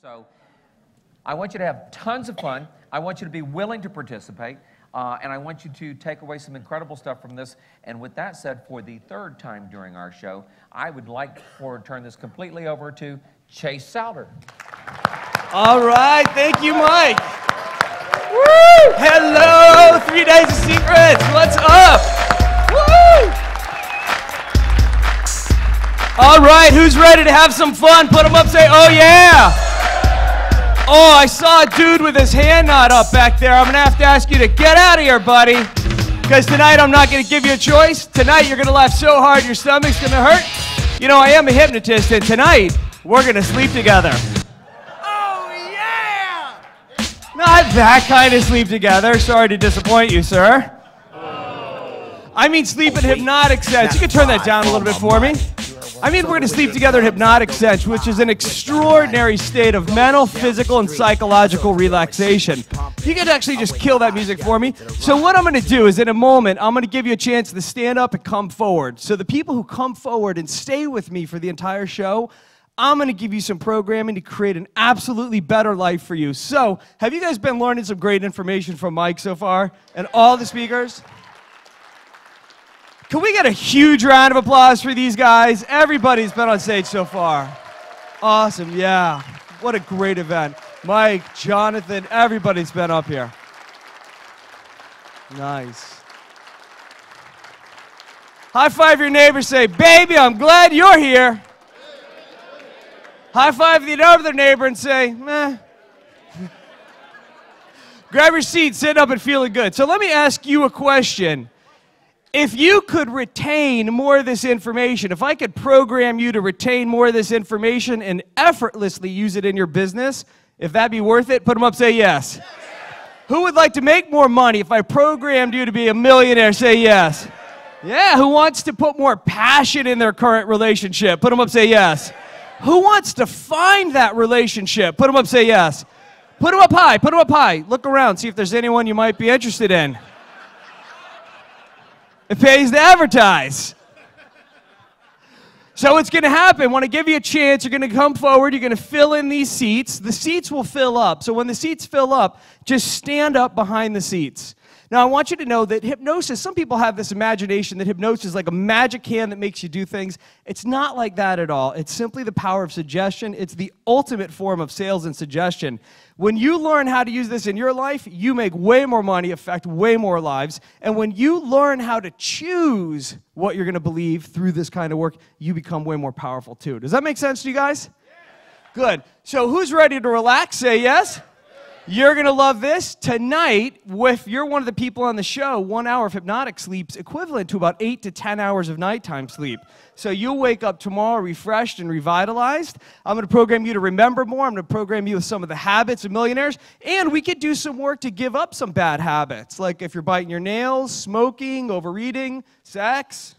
So I want you to have tons of fun. I want you to be willing to participate. And I want you to take away some incredible stuff from this. And with that said, for the third time during our show, I would like to turn this completely over to Jase Souder. All right, thank you, Mike. Woo! Hello, 3 Days of Secrets. What's up? Woo! All right, who's ready to have some fun? Put them up, say, oh yeah. Oh, I saw a dude with his hand not up back there. I'm going to have to ask you to get out of here, buddy. Because tonight I'm not going to give you a choice. Tonight you're going to laugh so hard your stomach's going to hurt. You know, I am a hypnotist, and tonight we're going to sleep together. Oh, yeah! Not that kind of sleep together. Sorry to disappoint you, sir. I mean sleep in hypnotic sense. You can turn that down a little bit for me. I mean, we're going to sleep together in hypnotic sense, which is an extraordinary state of mental, physical, and psychological relaxation. You can actually just kill that music for me. So what I'm going to do is, in a moment, I'm going to give you a chance to stand up and come forward. So the people who come forward and stay with me for the entire show, I'm going to give you some programming to create an absolutely better life for you. So have you guys been learning some great information from Mike so far and all the speakers? Can we get a huge round of applause for these guys? Everybody's been on stage so far. Awesome, yeah. What a great event. Mike, Jonathan, everybody's been up here. Nice. High five your neighbor, say, baby, I'm glad you're here. High five the other neighbor and say, meh. Grab your seat, sit up and feeling good. So let me ask you a question. If you could retain more of this information, if I could program you to retain more of this information and effortlessly use it in your business, if that'd be worth it, put them up, say yes. Yes. Who would like to make more money if I programmed you to be a millionaire? Say yes. Yeah, who wants to put more passion in their current relationship? Put them up, say yes. Who wants to find that relationship? Put them up, say yes. Put them up high, put them up high. Look around, see if there's anyone you might be interested in. It pays to advertise. So what's going to happen, when I give you a chance, you're going to come forward, you're going to fill in these seats. The seats will fill up. So when the seats fill up, just stand up behind the seats. Now, I want you to know that hypnosis, some people have this imagination that hypnosis is like a magic hand that makes you do things. It's not like that at all. It's simply the power of suggestion. It's the ultimate form of sales and suggestion. When you learn how to use this in your life, you make way more money, affect way more lives. And when you learn how to choose what you're going to believe through this kind of work, you become way more powerful too. Does that make sense to you guys? Good. So who's ready to relax? Say yes. You're going to love this. Tonight, if you're one of the people on the show, 1 hour of hypnotic sleep's equivalent to about 8 to 10 hours of nighttime sleep. So you'll wake up tomorrow refreshed and revitalized. I'm going to program you to remember more. I'm going to program you with some of the habits of millionaires. And we could do some work to give up some bad habits, like if you're biting your nails, smoking, overeating, sex.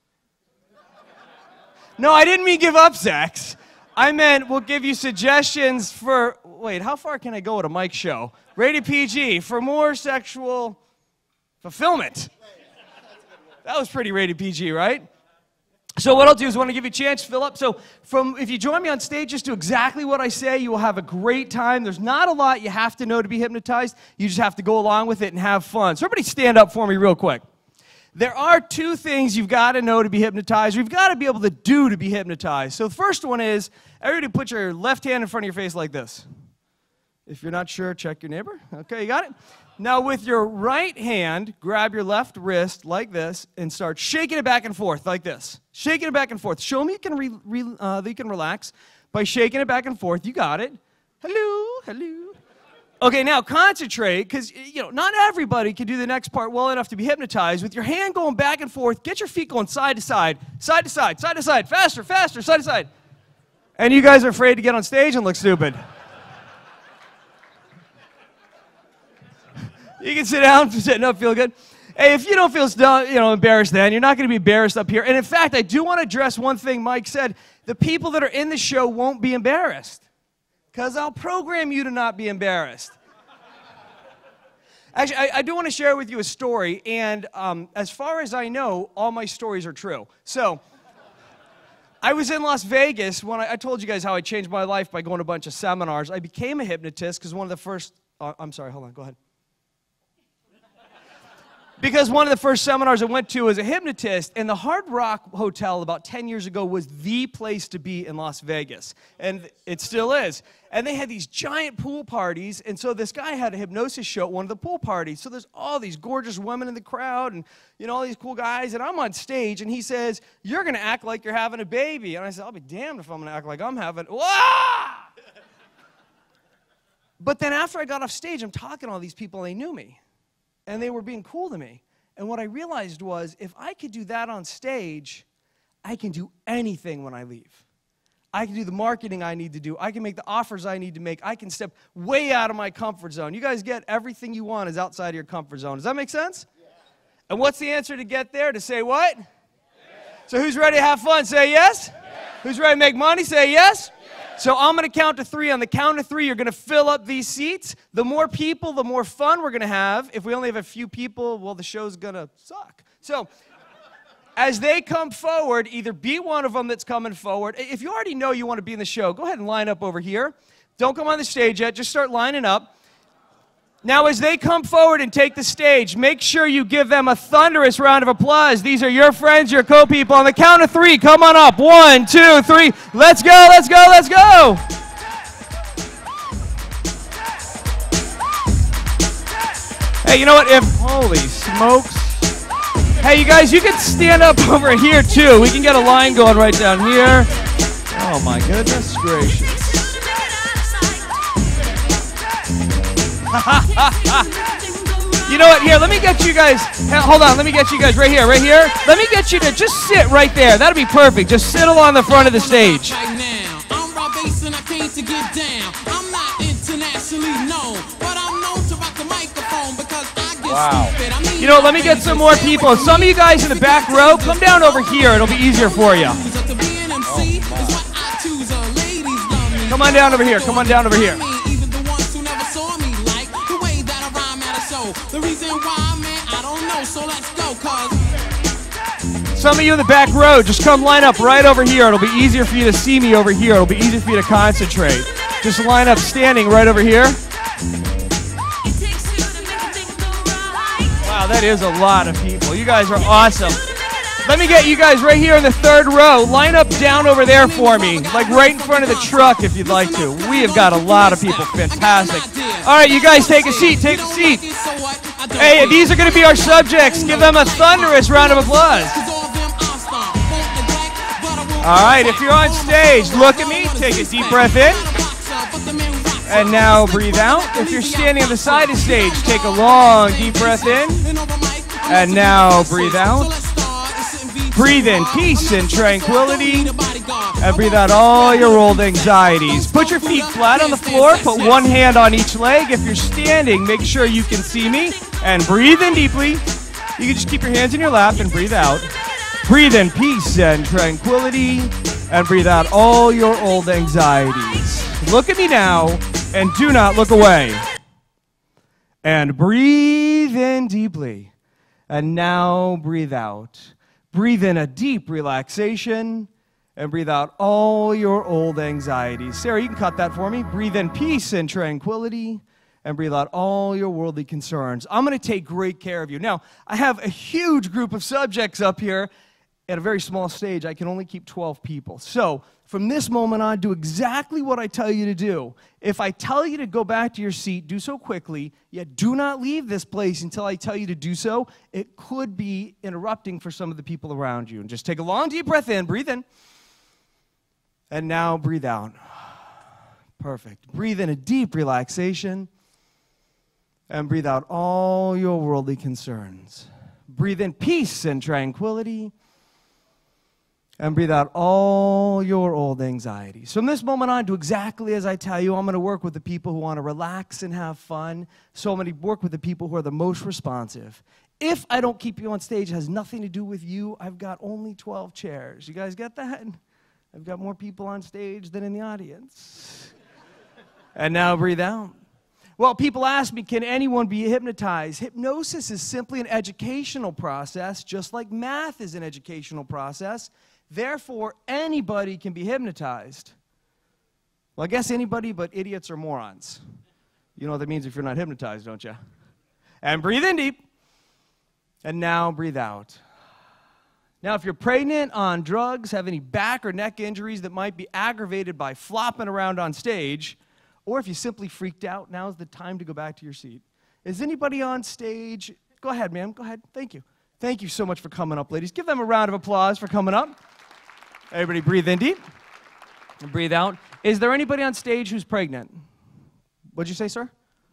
No, I didn't mean give up sex. I meant we'll give you suggestions for, wait, how far can I go at a Mike show? Rated PG, for more sexual fulfillment. That was pretty rated PG, right? So what I'll do is I want to give you a chance to fill up. So if you join me on stage, just do exactly what I say. You will have a great time. There's not a lot you have to know to be hypnotized. You just have to go along with it and have fun. So everybody stand up for me real quick. There are two things you've got to know to be hypnotized, or you've got to be able to do to be hypnotized. So the first one is, everybody put your left hand in front of your face like this. If you're not sure, check your neighbor. Okay, you got it? Now with your right hand, grab your left wrist like this and start shaking it back and forth like this. Shaking it back and forth. Show me you can, you can relax by shaking it back and forth. You got it. Hello, hello. Okay, now concentrate, because not everybody can do the next part well enough to be hypnotized. With your hand going back and forth, get your feet going side to side, side to side, side to side, faster, faster, side to side. And you guys are afraid to get on stage and look stupid. You can sit down, sitting up, feel good. Hey, if you don't feel embarrassed then, you're not going to be embarrassed up here. And in fact, I do want to address one thing Mike said. The people that are in the show won't be embarrassed, because I'll program you to not be embarrassed. Actually, I do want to share with you a story, and as far as I know, all my stories are true. So, I was in Las Vegas when I told you guys how I changed my life by going to a bunch of seminars. I became a hypnotist because one of the first, I'm sorry, hold on, go ahead. Because one of the first seminars I went to as a hypnotist, and the Hard Rock Hotel about 10 years ago was the place to be in Las Vegas. And it still is. And they had these giant pool parties, and so this guy had a hypnosis show at one of the pool parties. So there's all these gorgeous women in the crowd, and all these cool guys, and I'm on stage, and he says, "You're going to act like you're having a baby." And I said, "I'll be damned if I'm going to act like I'm having..." Wah! But then after I got off stage, I'm talking to all these people, they knew me. And they were being cool to me. And what I realized was, if I could do that on stage, I can do anything when I leave. I can do the marketing I need to do. I can make the offers I need to make. I can step way out of my comfort zone. You guys get everything you want is outside of your comfort zone. Does that make sense? Yeah. And what's the answer to get there? To say what? Yeah. So who's ready to have fun? Say yes. Yeah. Who's ready to make money? Say yes. So I'm going to count to 3. On the count of 3, you're going to fill up these seats. The more people, the more fun we're going to have. If we only have a few people, well, the show's going to suck. So as they come forward, either be one of them that's coming forward. If you already know you want to be in the show, go ahead and line up over here. Don't come on the stage yet. Just start lining up. Now, as they come forward and take the stage, make sure you give them a thunderous round of applause. These are your friends, your co-people. On the count of 3, come on up. 1, 2, 3. Let's go, let's go, let's go. Hey, you know what? Holy smokes. Hey, you guys, you can stand up over here, too. We can get a line going right down here. Oh, my goodness gracious. You know what? Here, let me get you guys. Hold on, let me get you guys right here, right here. Let me get you to just sit right there. That'll be perfect. Just sit along the front of the stage. Right now, I'm Robbins and I came to get down. I'm not internationally known, but I'm known to rock the microphone because I get stupid. I mean, you know, let me get some more people. Some of you guys in the back row, come down over here. It'll be easier for you. Come on down over here. Come on down over here. The reason why, man, I don't know, so let's go, cause some of you in the back row, just come line up right over here. It'll be easier for you to see me over here. It'll be easier for you to concentrate. Just line up standing right over here. Wow, that is a lot of people. You guys are awesome. Let me get you guys right here in the 3rd row. Line up down over there for me, like right in front of the truck if you'd like to. We have got a lot of people. Fantastic. All right, you guys take a seat. Take a seat. Hey, these are going to be our subjects. Give them a thunderous round of applause. All right, if you're on stage, look at me. Take a deep breath in. And now breathe out. If you're standing on the side of stage, take a long, deep breath in. And now breathe out. Breathe in peace and tranquility, and breathe out all your old anxieties. Put your feet flat on the floor, put one hand on each leg. If you're standing, make sure you can see me, and breathe in deeply. You can just keep your hands in your lap and breathe out. Breathe in peace and tranquility, and breathe out all your old anxieties. Look at me now, and do not look away. And breathe in deeply, and now breathe out. Breathe in a deep relaxation and breathe out all your old anxieties. Sarah, you can cut that for me. Breathe in peace and tranquility and breathe out all your worldly concerns. I'm going to take great care of you. Now, I have a huge group of subjects up here. At a very small stage, I can only keep 12 people. So from this moment on, do exactly what I tell you to do. If I tell you to go back to your seat, do so quickly, yet do not leave this place until I tell you to do so. It could be interrupting for some of the people around you. And just take a long, deep breath in, breathe in, and now breathe out. Perfect. Breathe in a deep relaxation, and breathe out all your worldly concerns. Breathe in peace and tranquility, and breathe out all your old anxieties. From this moment on, do exactly as I tell you. I'm going to work with the people who want to relax and have fun. So I'm going to work with the people who are the most responsive. If I don't keep you on stage, it has nothing to do with you. I've got only 12 chairs. You guys get that? I've got more people on stage than in the audience. And now breathe out. Well, people ask me, can anyone be hypnotized? Hypnosis is simply an educational process, just like math is an educational process. Therefore, anybody can be hypnotized. Well, I guess anybody but idiots or morons. You know what that means if you're not hypnotized, don't you? And breathe in deep. And now breathe out. Now, if you're pregnant, on drugs, have any back or neck injuries that might be aggravated by flopping around on stage, or if you simply freaked out, now's the time to go back to your seat. Is anybody on stage? Go ahead, ma'am. Go ahead. Thank you. Thank you so much for coming up, ladies. Give them a round of applause for coming up. Everybody breathe in deep and breathe out. Is there anybody on stage who's pregnant? What'd you say, sir?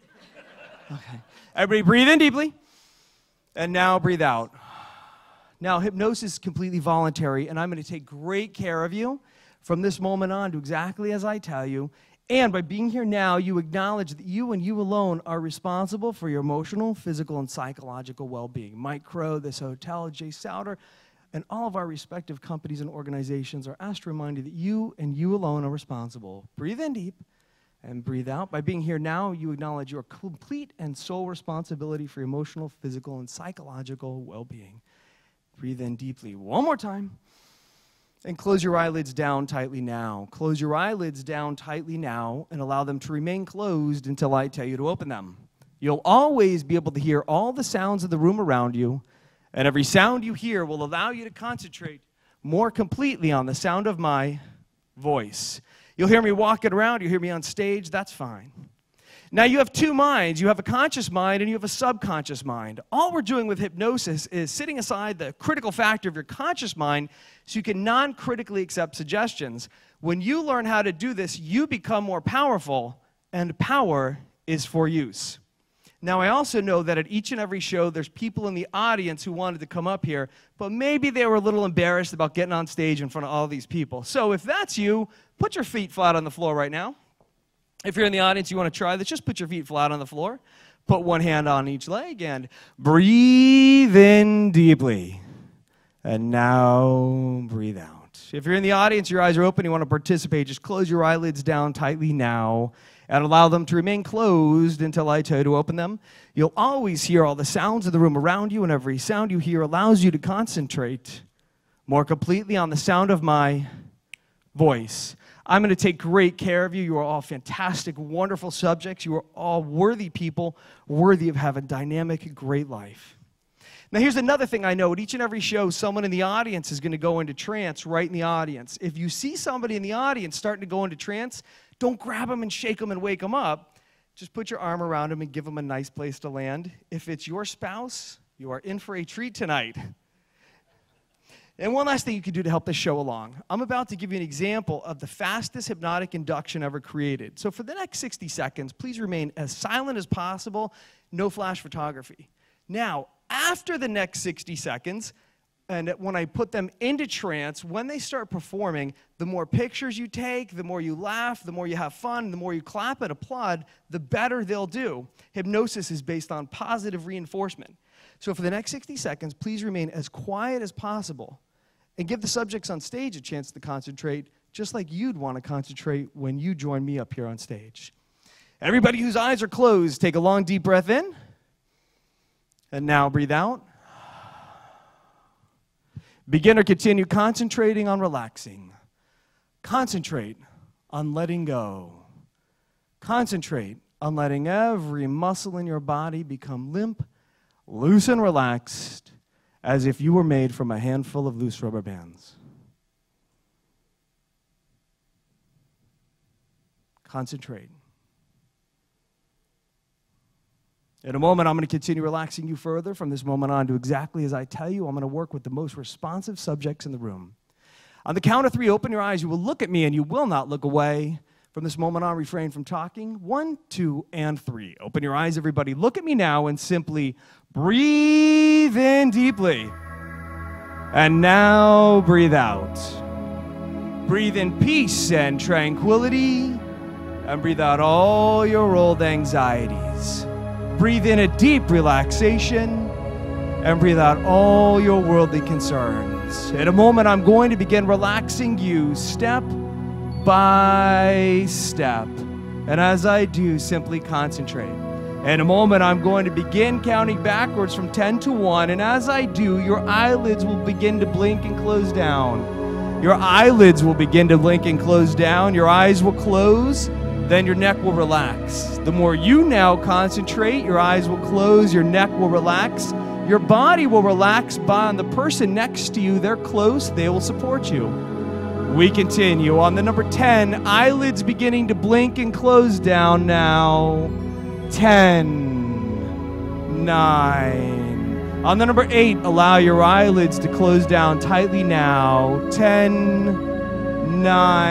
Okay. Everybody breathe in deeply. And now breathe out. Now, hypnosis is completely voluntary, and I'm going to take great care of you from this moment on to exactly as I tell you. And by being here now, you acknowledge that you and you alone are responsible for your emotional, physical, and psychological well-being. Mike Crow, this hotel, Jase Souder, and all of our respective companies and organizations are asked to remind you that you and you alone are responsible. Breathe in deep and breathe out. By being here now, you acknowledge your complete and sole responsibility for your emotional, physical, and psychological well-being. Breathe in deeply one more time. And close your eyelids down tightly now. Close your eyelids down tightly now and allow them to remain closed until I tell you to open them. You'll always be able to hear all the sounds of the room around you, and every sound you hear will allow you to concentrate more completely on the sound of my voice. You'll hear me walking around, you'll hear me on stage, that's fine. Now you have two minds. You have a conscious mind and you have a subconscious mind. All we're doing with hypnosis is setting aside the critical factor of your conscious mind so you can non-critically accept suggestions. When you learn how to do this, you become more powerful, and power is for use. Now, I also know that at each and every show, there's people in the audience who wanted to come up here, but maybe they were a little embarrassed about getting on stage in front of all these people. So if that's you, put your feet flat on the floor right now. If you're in the audience, you want to try this, just put your feet flat on the floor. Put one hand on each leg and breathe in deeply. And now breathe out. If you're in the audience, your eyes are open, you want to participate, just close your eyelids down tightly now and allow them to remain closed until I tell you to open them. You'll always hear all the sounds of the room around you, and every sound you hear allows you to concentrate more completely on the sound of my voice. I'm going to take great care of you. You are all fantastic, wonderful subjects. You are all worthy people, worthy of having a dynamic, great life. Now, here's another thing I know. At each and every show, someone in the audience is going to go into trance right in the audience. If you see somebody in the audience starting to go into trance, don't grab them and shake them and wake them up. Just put your arm around them and give them a nice place to land. If it's your spouse, you are in for a treat tonight. And one last thing you can do to help this show along. I'm about to give you an example of the fastest hypnotic induction ever created. So for the next 60 seconds, please remain as silent as possible, no flash photography. Now, after the next 60 seconds, and when I put them into trance, when they start performing, the more pictures you take, the more you laugh, the more you have fun, the more you clap and applaud, the better they'll do. Hypnosis is based on positive reinforcement. So for the next 60 seconds, please remain as quiet as possible and give the subjects on stage a chance to concentrate, just like you'd want to concentrate when you join me up here on stage. Everybody whose eyes are closed, take a long, deep breath in. And now breathe out. Begin or continue concentrating on relaxing. Concentrate on letting go. Concentrate on letting every muscle in your body become limp, loose, and relaxed, as if you were made from a handful of loose rubber bands. Concentrate. In a moment, I'm going to continue relaxing you further. From this moment on, do exactly as I tell you. I'm going to work with the most responsive subjects in the room. On the count of 3, open your eyes. You will look at me, and you will not look away. From this moment on, refrain from talking. 1, 2, and 3. Open your eyes, everybody. Look at me now and simply breathe in deeply. And now breathe out. Breathe in peace and tranquility. And breathe out all your old anxieties. Breathe in a deep relaxation. And breathe out all your worldly concerns. In a moment, I'm going to begin relaxing you step by step. And as I do, simply concentrate. In a moment, I'm going to begin counting backwards from 10 to 1. And as I do, your eyelids will begin to blink and close down. Your eyelids will begin to blink and close down. Your eyes will close, then your neck will relax. The more you now concentrate, your eyes will close, your neck will relax, your body will relax. On the person next to you, they're close, they will support you. We continue. On the number 10, eyelids beginning to blink and close down now. 10, 9. On the number 8, allow your eyelids to close down tightly now. 10,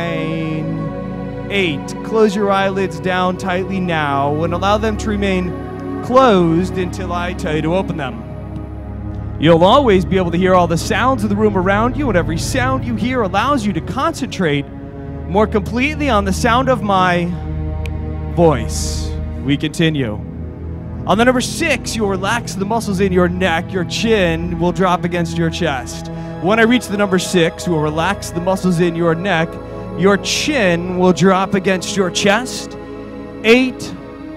9, 8. Close your eyelids down tightly now and allow them to remain closed until I tell you to open them. You'll always be able to hear all the sounds of the room around you, and every sound you hear allows you to concentrate more completely on the sound of my voice. We continue. On the number 6, you'll relax the muscles in your neck. Your chin will drop against your chest. When I reach the number 6, you will relax the muscles in your neck. Your chin will drop against your chest. 8,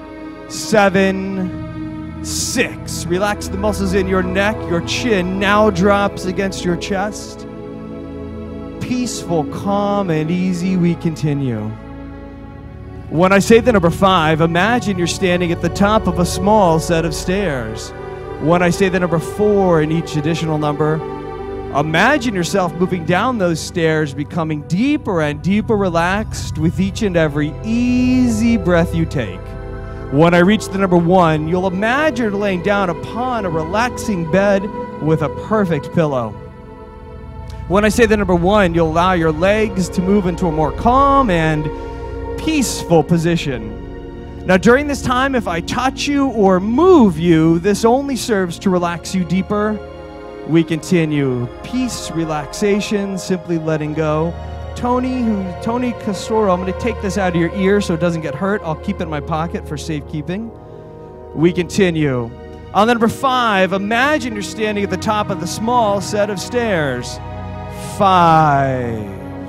7, 6. Relax the muscles in your neck. Your chin now drops against your chest. Peaceful, calm, and easy. We continue. When I say the number 5, imagine you're standing at the top of a small set of stairs. When I say the number 4 in each additional number, imagine yourself moving down those stairs, becoming deeper and deeper relaxed with each and every easy breath you take. When I reach the number 1, you'll imagine laying down upon a relaxing bed with a perfect pillow. When I say the number 1, you'll allow your legs to move into a more calm and peaceful position. Now, during this time, if I touch you or move you, this only serves to relax you deeper. We continue. Peace, relaxation, simply letting go. Tony Castoro, I'm going to take this out of your ear so it doesn't get hurt. I'll keep it in my pocket for safekeeping. We continue. On the number 5, imagine you're standing at the top of the small set of stairs. 5,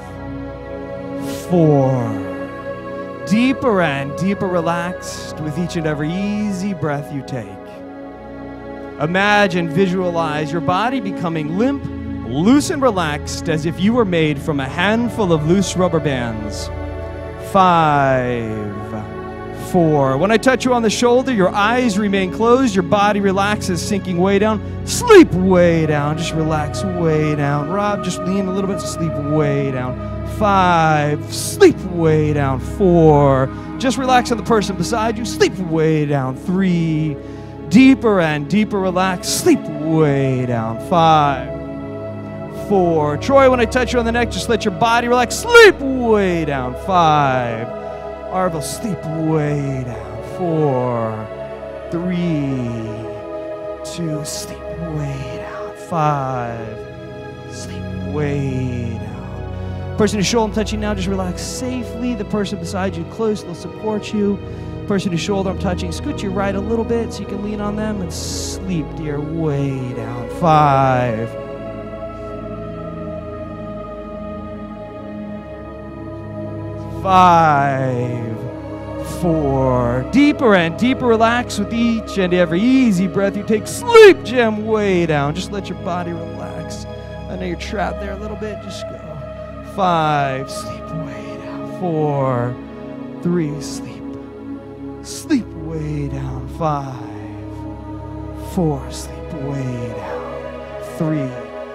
4. Deeper and deeper relaxed with each and every easy breath you take. Imagine, visualize your body becoming limp, loose and relaxed as if you were made from a handful of loose rubber bands. 5, 4. When I touch you on the shoulder, your eyes remain closed, your body relaxes, sinking way down. Sleep way down, just relax way down. Rob, just lean a little bit, sleep way down. 5, sleep way down. 4, just relax on the person beside you, sleep way down. 3, deeper and deeper relax, sleep way down. 5, 4. Troy, when I touch you on the neck, just let your body relax. Sleep way down. 5. Arvel, sleep way down. 4, 3, 2, sleep way down. 5, sleep way down. Person whose shoulder I'm touching now, just relax safely. The person beside you close, they'll support you. Person whose shoulder I'm touching, scoot your right a little bit so you can lean on them and sleep, dear, way down. 5, 5, 4. Deeper and deeper relax with each and every easy breath you take. Sleep, Jim, way down. Just let your body relax. I know you're trapped there a little bit. Just go. 5, sleep way down. 4, 3, sleep. Sleep way down. 5, 4, sleep way down. 3.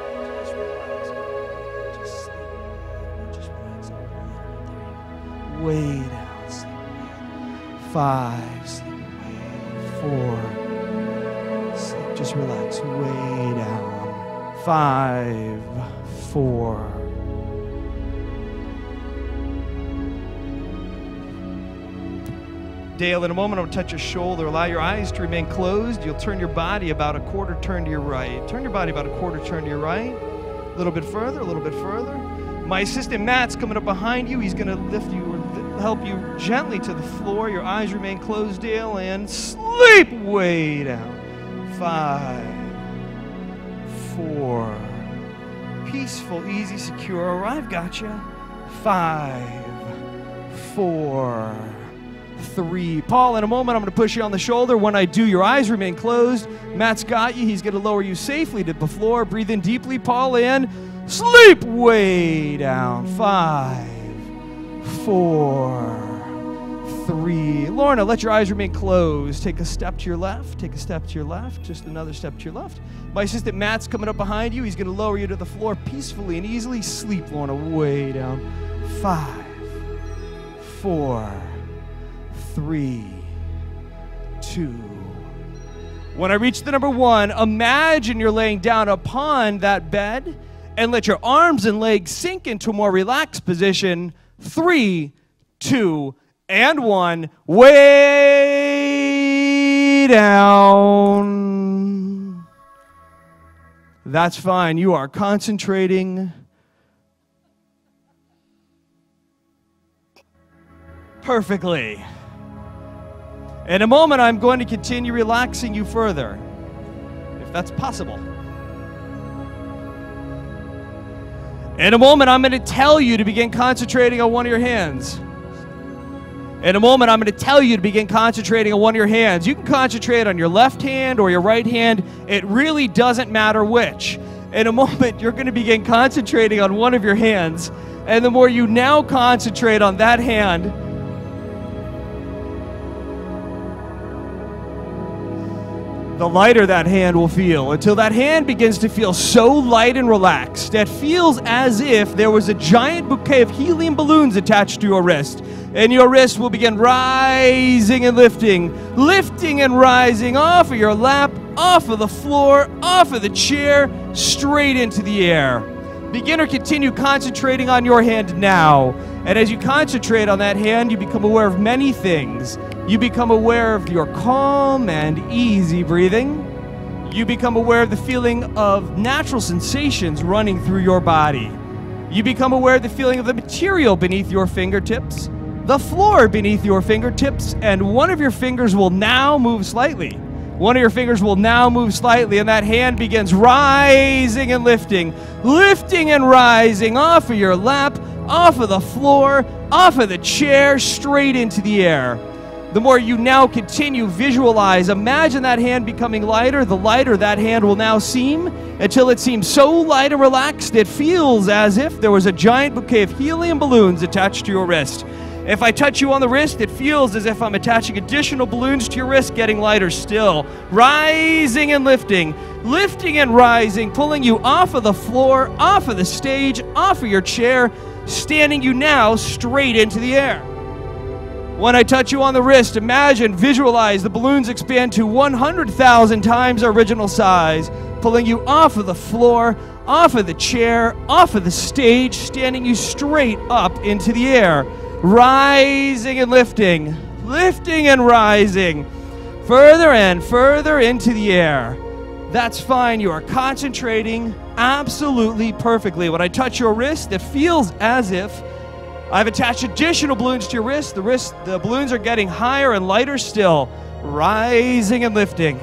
Way down, sleep way. 5, sleep way. 4, sleep, just relax, way down. 5, 4. Dale, in a moment, I'm going to touch your shoulder. Allow your eyes to remain closed. You'll turn your body about a quarter turn to your right. Turn your body about a quarter turn to your right. A little bit further, a little bit further. My assistant Matt's coming up behind you. He's going to lift you or help you gently to the floor. Your eyes remain closed, Dale, and sleep way down. 5, 4. Peaceful, easy, secure. I've got you. 5, 4, 3. Paul, in a moment, I'm going to push you on the shoulder. When I do, your eyes remain closed. Matt's got you. He's going to lower you safely to the floor. Breathe in deeply, Paul, in. Sleep way down. 5, 4, 3. Lorna, let your eyes remain closed. Take a step to your left. Take a step to your left. Just another step to your left. My assistant Matt's coming up behind you. He's going to lower you to the floor peacefully and easily. Sleep, Lorna, way down. 5, 4, 3, 2. When I reach the number 1, imagine you're laying down upon that bed and let your arms and legs sink into a more relaxed position. 3, 2, and 1. Way down. That's fine. You are concentrating perfectly. In a moment, I'm going to continue relaxing you further, if that's possible. In a moment, I'm going to tell you to begin concentrating on one of your hands. In a moment, I'm going to tell you to begin concentrating on one of your hands. You can concentrate on your left hand or your right hand. It really doesn't matter which. In a moment, you're going to begin concentrating on one of your hands. And the more you now concentrate on that hand, the lighter that hand will feel, until that hand begins to feel so light and relaxed that feels as if there was a giant bouquet of helium balloons attached to your wrist. And your wrist will begin rising and lifting, lifting and rising off of your lap, off of the floor, off of the chair, straight into the air. Begin or continue concentrating on your hand now. And as you concentrate on that hand, you become aware of many things. You become aware of your calm and easy breathing. You become aware of the feeling of natural sensations running through your body. You become aware of the feeling of the material beneath your fingertips, the floor beneath your fingertips, and one of your fingers will now move slightly. One of your fingers will now move slightly, and that hand begins rising and lifting, lifting and rising off of your lap, off of the floor, off of the chair, straight into the air. The more you now continue, visualize, imagine that hand becoming lighter. The lighter that hand will now seem, until it seems so light and relaxed it feels as if there was a giant bouquet of helium balloons attached to your wrist. If I touch you on the wrist, it feels as if I'm attaching additional balloons to your wrist, getting lighter still. Rising and lifting, lifting and rising, pulling you off of the floor, off of the stage, off of your chair, standing you now straight into the air. When I touch you on the wrist, imagine, visualize the balloons expand to 100,000 times their original size, pulling you off of the floor, off of the chair, off of the stage, standing you straight up into the air. Rising and lifting, lifting and rising, further and further into the air. That's fine. You are concentrating absolutely perfectly. When I touch your wrist, it feels as if I've attached additional balloons to your wrist. The balloons are getting higher and lighter still. Rising and lifting.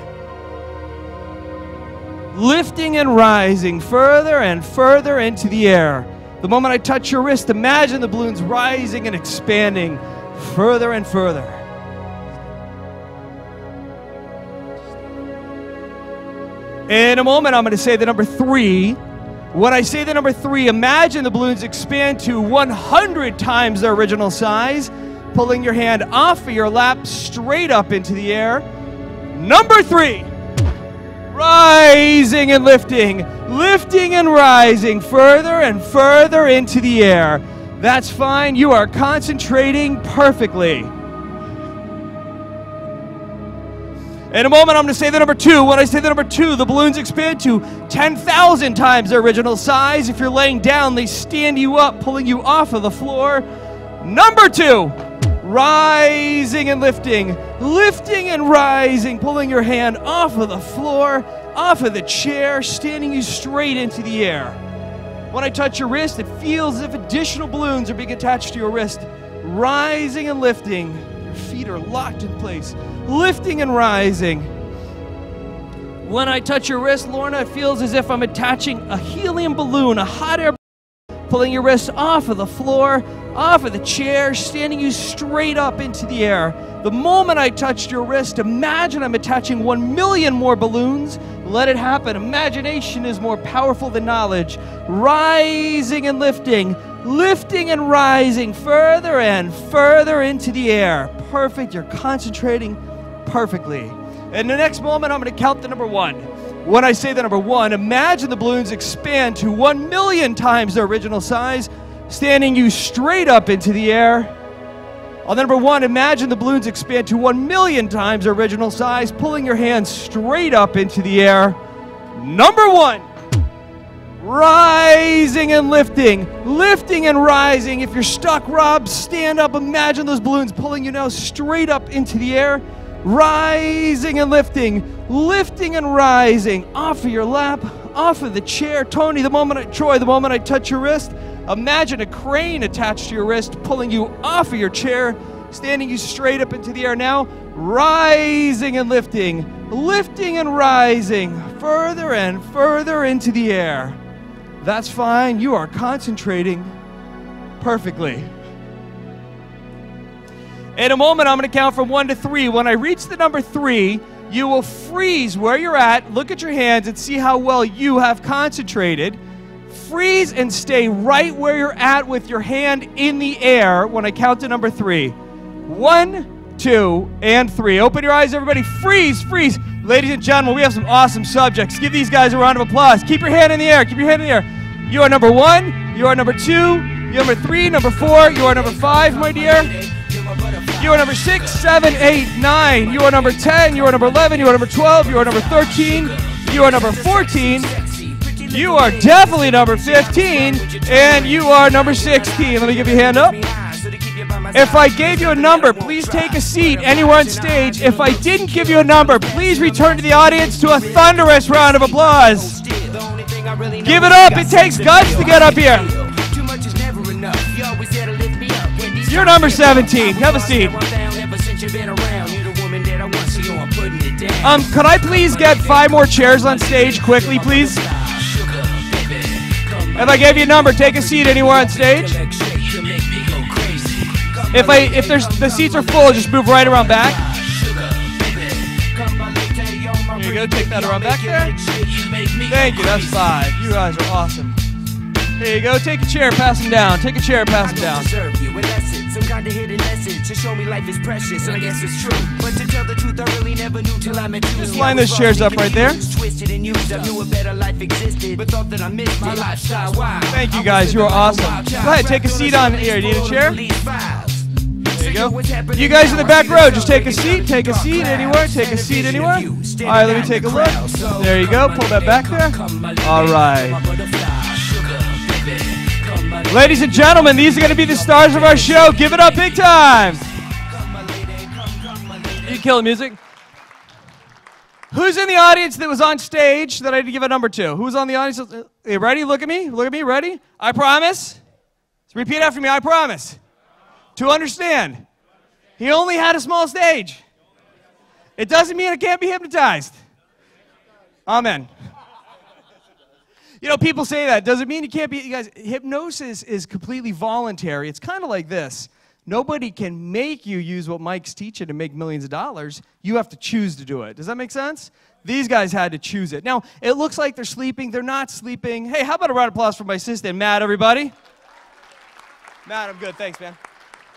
Lifting and rising further and further into the air. The moment I touch your wrist, imagine the balloons rising and expanding further and further. In a moment, I'm going to say the number 3. When I say the number 3, imagine the balloons expand to 100 times their original size, pulling your hand off of your lap straight up into the air. Number 3. Rising and lifting, lifting and rising further and further into the air. That's fine. You are concentrating perfectly. In a moment, I'm going to say the number 2. When I say the number 2, the balloons expand to 10,000 times their original size. If you're laying down, they stand you up, pulling you off of the floor. Number 2. Rising and lifting, lifting and rising, pulling your hand off of the floor, off of the chair, standing you straight into the air. When I touch your wrist, it feels as if additional balloons are being attached to your wrist. Rising and lifting, your feet are locked in place, lifting and rising. When I touch your wrist, Lorna, it feels as if I'm attaching a helium balloon, a hot air balloon, pulling your wrist off of the floor, off of the chair, standing you straight up into the air. The moment I touched your wrist, imagine I'm attaching 1 million more balloons. Let it happen. Imagination is more powerful than knowledge. Rising and lifting, lifting and rising, further and further into the air. Perfect. You're concentrating perfectly. In the next moment, I'm going to count the number 1. When I say the number 1, imagine the balloons expand to 1 million times their original size, standing you straight up into the air. On the number 1, imagine the balloons expand to 1 million times their original size, pulling your hands straight up into the air. Number 1, rising and lifting, lifting and rising. If you're stuck, Rob, stand up. Imagine those balloons pulling you now straight up into the air. Rising and lifting, lifting and rising. Off of your lap, off of the chair. Tony, Troy, the moment I touch your wrist, imagine a crane attached to your wrist, pulling you off of your chair, standing you straight up into the air now. Rising and lifting, lifting and rising, further and further into the air. That's fine. You are concentrating perfectly. In a moment, I'm going to count from 1 to 3. When I reach the number 3, you will freeze where you're at, look at your hands, and see how well you have concentrated. Freeze and stay right where you're at with your hand in the air when I count to number 3. 1, 2, and 3. Open your eyes, everybody. Freeze, freeze. Ladies and gentlemen, we have some awesome subjects. Give these guys a round of applause. Keep your hand in the air. Keep your hand in the air. You are number 1. You are number 2. You are number 3, number 4. You are number 5, my dear. You are number 6, 7, 8, 9. You are number 10. You are number 11. You are number 12. You are number 13. You are number 14. You are definitely number 15. And you are number 16. Let me give you a hand up. If I gave you a number, please take a seat anywhere on stage. If I didn't give you a number, please return to the audience to a thunderous round of applause. Give it up. It takes guts to get up here. You're number 17. Have a seat. Could I please get 5 more chairs on stage quickly, please? If I gave you a number, take a seat anywhere on stage. If the seats are full, just move right around back. Here you go. Take that around back there. Thank you. That's 5. You guys are awesome. Here you go. Take a chair, pass them down. Take a chair, pass them down. Some kind of hidden message to show me life is precious, and I guess it's true. But to tell the truth, I really never knew till I met you. Just line those chairs up right there. Twisted and used, I knew a better life existed, but thought that I missed my lifestyle. Thank you guys, you are awesome. Go ahead, take a seat on here. Do you need a chair? There you go. You guys in the back row, just take a seat. Take a seat anywhere. Take a seat anywhere. All right, let me take a look. There you go. Pull that back there. All right. Ladies and gentlemen, these are going to be the stars of our show. Give it up big time. You killing music? Who's in the audience that was on stage that I had to give a number to? Who's on the audience? Hey, ready? Look at me. Look at me. Ready? I promise. Repeat after me. I promise. To understand. He only had a small stage. It doesn't mean I can't be hypnotized. Amen. You know, people say that. Does it mean you can't be? You guys, hypnosis is completely voluntary. It's kind of like this. Nobody can make you use what Mike's teaching to make millions of dollars. You have to choose to do it. Does that make sense? These guys had to choose it. Now, it looks like they're sleeping. They're not sleeping. Hey, how about a round of applause for my assistant, Matt, everybody? Matt, I'm good. Thanks, man.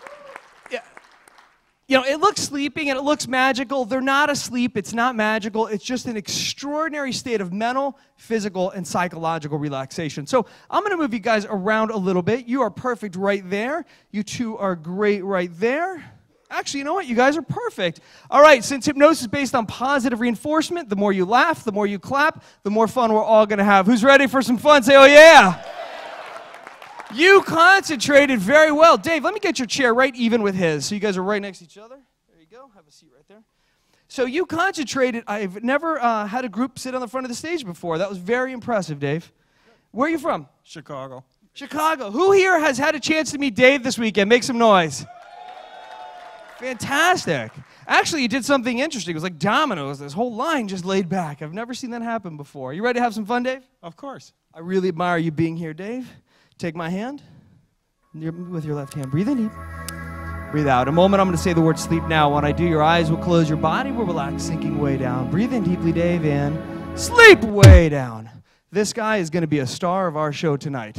You know, it looks sleeping and it looks magical. They're not asleep. It's not magical. It's just an extraordinary state of mental, physical, and psychological relaxation. So I'm going to move you guys around a little bit. You are perfect right there. You two are great right there. Actually, you know what? You guys are perfect. All right, since hypnosis is based on positive reinforcement, the more you laugh, the more you clap, the more fun we're all going to have. Who's ready for some fun? Say, oh, yeah. You concentrated very well. Dave, let me get your chair right even with his. So you guys are right next to each other. There you go. Have a seat right there. So you concentrated. I've never had a group sit on the front of the stage before. That was very impressive, Dave. Where are you from? Chicago. Chicago. Who here has had a chance to meet Dave this weekend? Make some noise. Fantastic. Actually, you did something interesting. It was like dominoes. This whole line just laid back. I've never seen that happen before. You ready to have some fun, Dave? Of course. I really admire you being here, Dave. Take my hand. With your left hand. Breathe in deep. Breathe out. In a moment, I'm going to say the word sleep now. When I do, your eyes will close, your body will relax, sinking way down. Breathe in deeply, Dave, and sleep way down. This guy is going to be a star of our show tonight.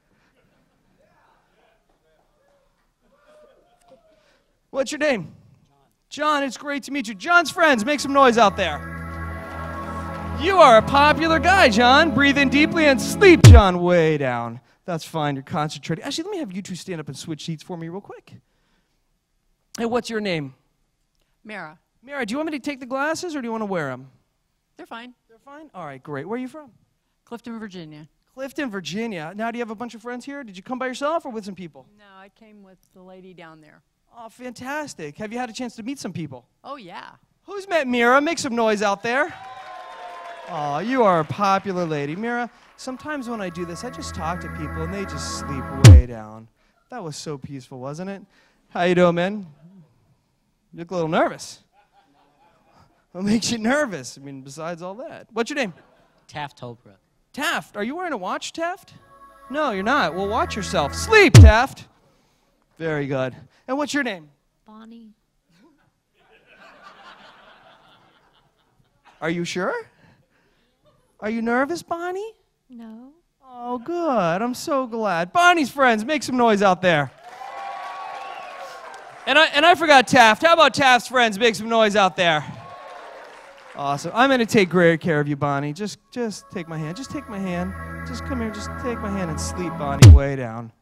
What's your name? John, it's great to meet you. John's friends, make some noise out there. You are a popular guy, John. Breathe in deeply and sleep, John, way down. That's fine, you're concentrating. Actually, let me have you two stand up and switch seats for me real quick. Hey, what's your name? Mara. Mara, do you want me to take the glasses or do you want to wear them? They're fine. They're fine? All right, great. Where are you from? Clifton, Virginia. Clifton, Virginia. Now, do you have a bunch of friends here? Did you come by yourself or with some people? No, I came with the lady down there. Oh, fantastic. Have you had a chance to meet some people? Oh, yeah. Who's met Mira? Make some noise out there. Oh, you are a popular lady. Mira, sometimes when I do this, I just talk to people and they just sleep way down. That was so peaceful, wasn't it? How you doing, man? You look a little nervous. What makes you nervous? I mean, besides all that. What's your name? Taft Holbrook. Taft. Are you wearing a watch, Taft? No, you're not. Well, watch yourself. Sleep, Taft. Very good. And what's your name? Bonnie. Are you sure? Are you nervous, Bonnie? No. Oh, good. I'm so glad. Bonnie's friends, make some noise out there. And I forgot Taft. How about Taft's friends? Make some noise out there. Awesome. I'm going to take great care of you, Bonnie. Just take my hand. Just take my hand. Just come here. Just take my hand and sleep, Bonnie, way down.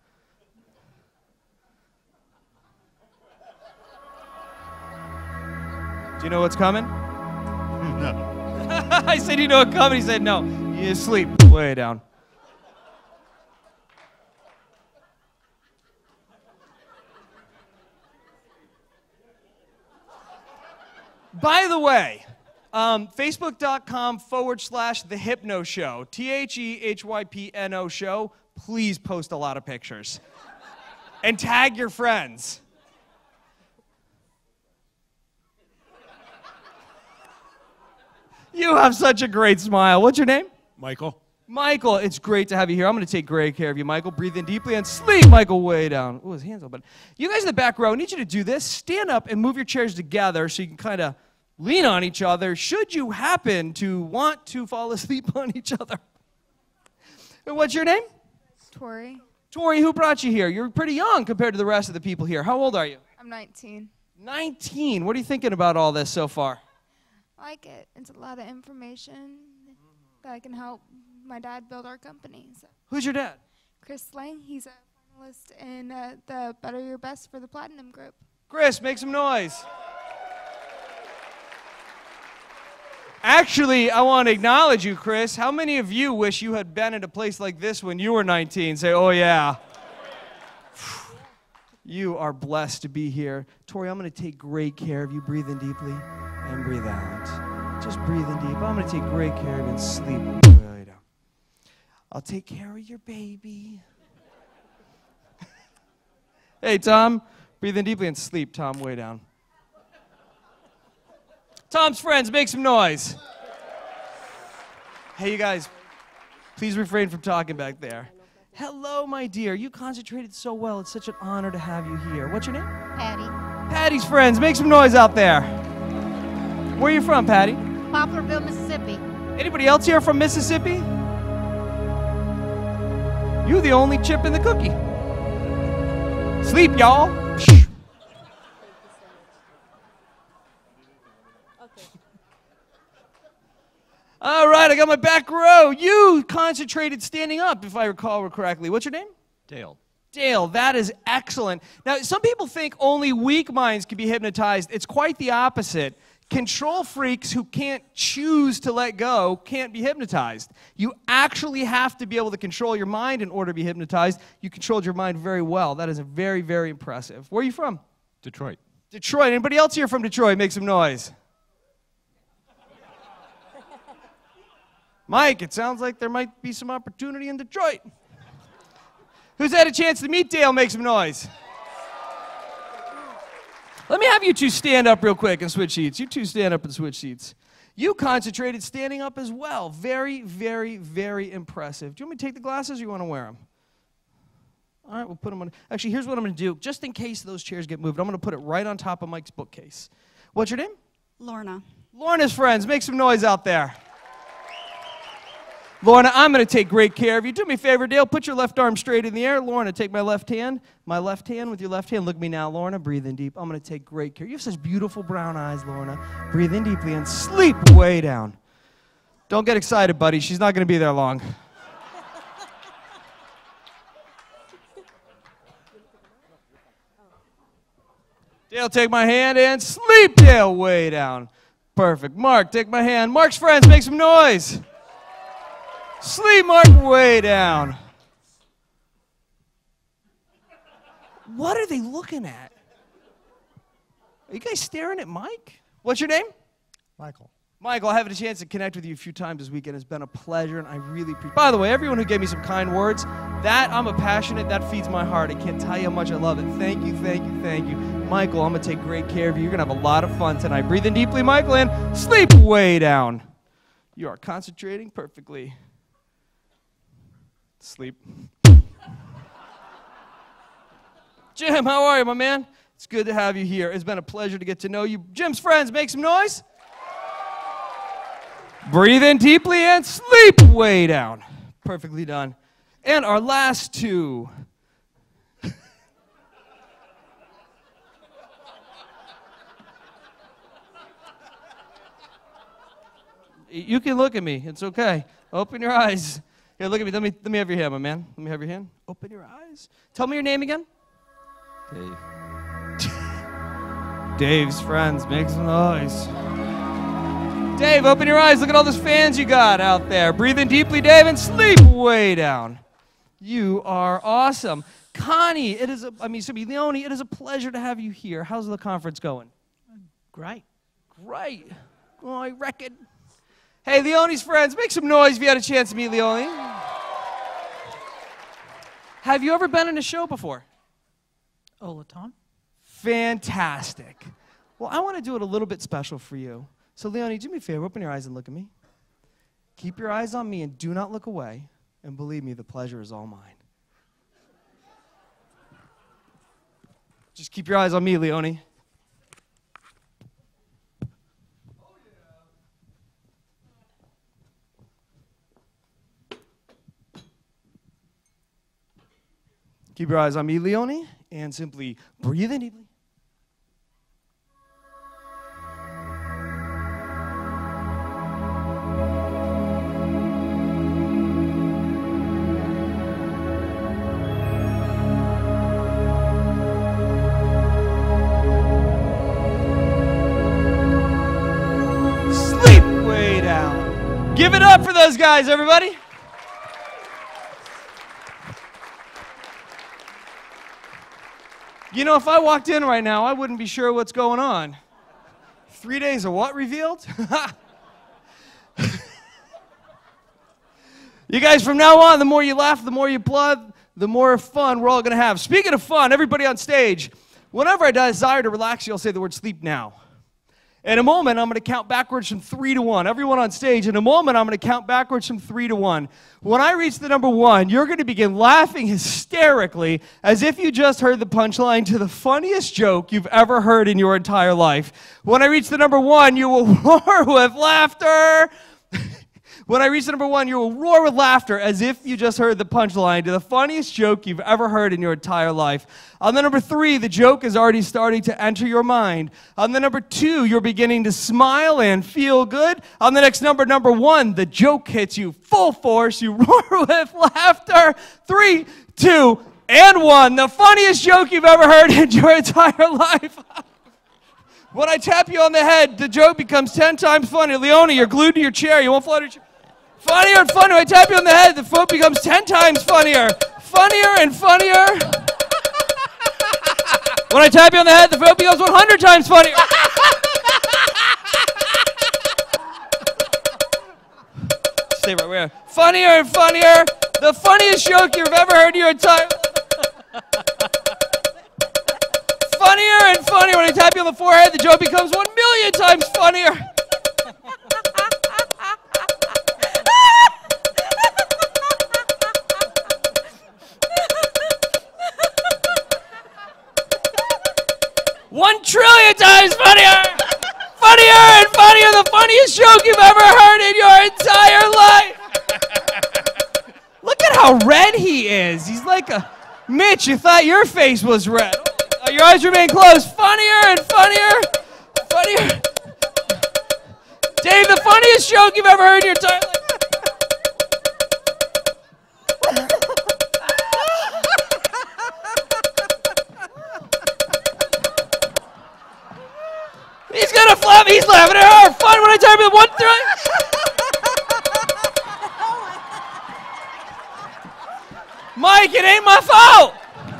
Do you know what's coming? No. I said, you know what's coming? He said, no. You sleep way down. By the way, Facebook.com/The Hypno Show, TheHypno Show. Please post a lot of pictures. And tag your friends. You have such a great smile. What's your name? Michael. Michael, it's great to have you here. I'm going to take great care of you, Michael. Breathe in deeply and sleep, Michael, way down. Oh, his hand's open. You guys in the back row, I need you to do this. Stand up and move your chairs together so you can kind of lean on each other should you happen to want to fall asleep on each other. And what's your name? Tori. Tori, who brought you here? You're pretty young compared to the rest of the people here. How old are you? I'm 19. 19. What are you thinking about all this so far? I like it. It's a lot of information that I can help my dad build our company. So. Who's your dad? Chris Lang. He's a finalist in the Better Your Best for the Platinum Group. Chris, make some noise. Actually, I want to acknowledge you, Chris. How many of you wish you had been at a place like this when you were 19? Say, oh, yeah. You are blessed to be here. Tori, I'm going to take great care of you. Breathe in deeply and breathe out. Just breathe in deep. I'm going to take great care of you and sleep. I'll take care of your baby. Hey, Tom, breathe in deeply and sleep. Tom, way down. Tom's friends, make some noise. Hey, you guys, please refrain from talking back there. Hello, my dear. You concentrated so well. It's such an honor to have you here. What's your name? Patty. Patty's friends, make some noise out there. Where are you from, Patty? Poplarville, Mississippi. Anybody else here from Mississippi? You're the only chip in the cookie. Sleep, y'all. All right, I got my back row. You concentrated standing up, if I recall correctly. What's your name? Dale. Dale, that is excellent. Now, some people think only weak minds can be hypnotized. It's quite the opposite. Control freaks who can't choose to let go can't be hypnotized. You actually have to be able to control your mind in order to be hypnotized. You controlled your mind very well. That is very, very impressive. Where are you from? Detroit. Detroit. Anybody else here from Detroit? Make some noise. Mike, it sounds like there might be some opportunity in Detroit. Who's had a chance to meet Dale? Make some noise. Let me have you two stand up real quick and switch seats. You two stand up and switch seats. You concentrated standing up as well. Very, very, very impressive. Do you want me to take the glasses or you want to wear them? All right, we'll put them on. Actually, here's what I'm going to do. Just in case those chairs get moved, I'm going to put it right on top of Mike's bookcase. What's your name? Lorna. Lorna's friends, make some noise out there. Lorna, I'm going to take great care of you. Do me a favor, Dale. Put your left arm straight in the air. Lorna, take my left hand with your left hand. Look at me now, Lorna. Breathe in deep. I'm going to take great care. You have such beautiful brown eyes, Lorna. Breathe in deeply and sleep way down. Don't get excited, buddy. She's not going to be there long. Dale, take my hand and sleep, Dale, way down. Perfect. Mark, take my hand. Mark's friends, make some noise. Sleep, Mark, way down. What are they looking at? Are you guys staring at Mike? What's your name? Michael. Michael, I have had a chance to connect with you a few times this weekend. It's been a pleasure, and I really appreciate it. By the way, everyone who gave me some kind words, I'm a passionate, that feeds my heart. I can't tell you how much I love it. Thank you, thank you, thank you. Michael, I'm going to take great care of you. You're going to have a lot of fun tonight. Breathe in deeply, Michael, and sleep way down. You are concentrating perfectly. Sleep. Jim, how are you, my man? It's good to have you here. It's been a pleasure to get to know you. Jim's friends, make some noise. Breathe in deeply and sleep way down. Perfectly done. And our last two. You can look at me. It's okay. Open your eyes. Here, look at me. Let me have your hand, my man. Let me have your hand. Open your eyes. Tell me your name again. Dave. Dave's friends, make some noise. Dave, open your eyes. Look at all those fans you got out there. Breathe in deeply, Dave, and sleep way down. You are awesome. Connie, Leonie, it is a pleasure to have you here. How's the conference going? Great. Great. Oh, I reckon. Hey, Leonie's friends, make some noise if you had a chance to meet Leonie. Have you ever been in a show before? All the time. Fantastic. Well, I want to do it a little bit special for you. So, Leonie, do me a favor. Open your eyes and look at me. Keep your eyes on me and do not look away. And believe me, the pleasure is all mine. Just keep your eyes on me, Leonie. Keep your eyes on me, Leonie, and simply breathe in deeply. Sleep way down. Give it up for those guys, everybody. You know, if I walked in right now, I wouldn't be sure what's going on. 3 days of what revealed? You guys, from now on, the more you laugh, the more you applaud, the more fun we're all going to have. Speaking of fun, everybody on stage, whenever I desire to relax you, I'll say the word sleep now. In a moment, I'm going to count backwards from 3 to 1. Everyone on stage, in a moment, I'm going to count backwards from 3 to 1. When I reach the number 1, you're going to begin laughing hysterically as if you just heard the punchline to the funniest joke you've ever heard in your entire life. When I reach the number 1, you will roar with laughter. When I reach the number 1, you will roar with laughter as if you just heard the punchline to the funniest joke you've ever heard in your entire life. On the number 3, the joke is already starting to enter your mind. On the number 2, you're beginning to smile and feel good. On the next number 1, the joke hits you full force. You roar with laughter. 3, 2, and 1. The funniest joke you've ever heard in your entire life. When I tap you on the head, the joke becomes 10 times funnier. Leonie, you're glued to your chair. You won't flutter your chair. Funnier and funnier. When I tap you on the head, the foot becomes 10 times funnier. Funnier and funnier. When I tap you on the head, the foot becomes 100 times funnier. Stay right where. Funnier and funnier. The funniest joke you've ever heard in your entire. Funnier and funnier. When I tap you on the forehead, the joke becomes 1,000,000 times funnier. 1,000,000,000,000 times funnier! Funnier and funnier, the funniest joke you've ever heard in your entire life! Look at how red he is. He's like a... Mitch, you thought your face was red. Your eyes remain closed. Funnier and funnier. Funnier. Dave, the funniest joke you've ever heard in your entire life. He's gonna flap. He's laughing at her. Fun when I tell him 1,000,000,000. Mike, it ain't my fault.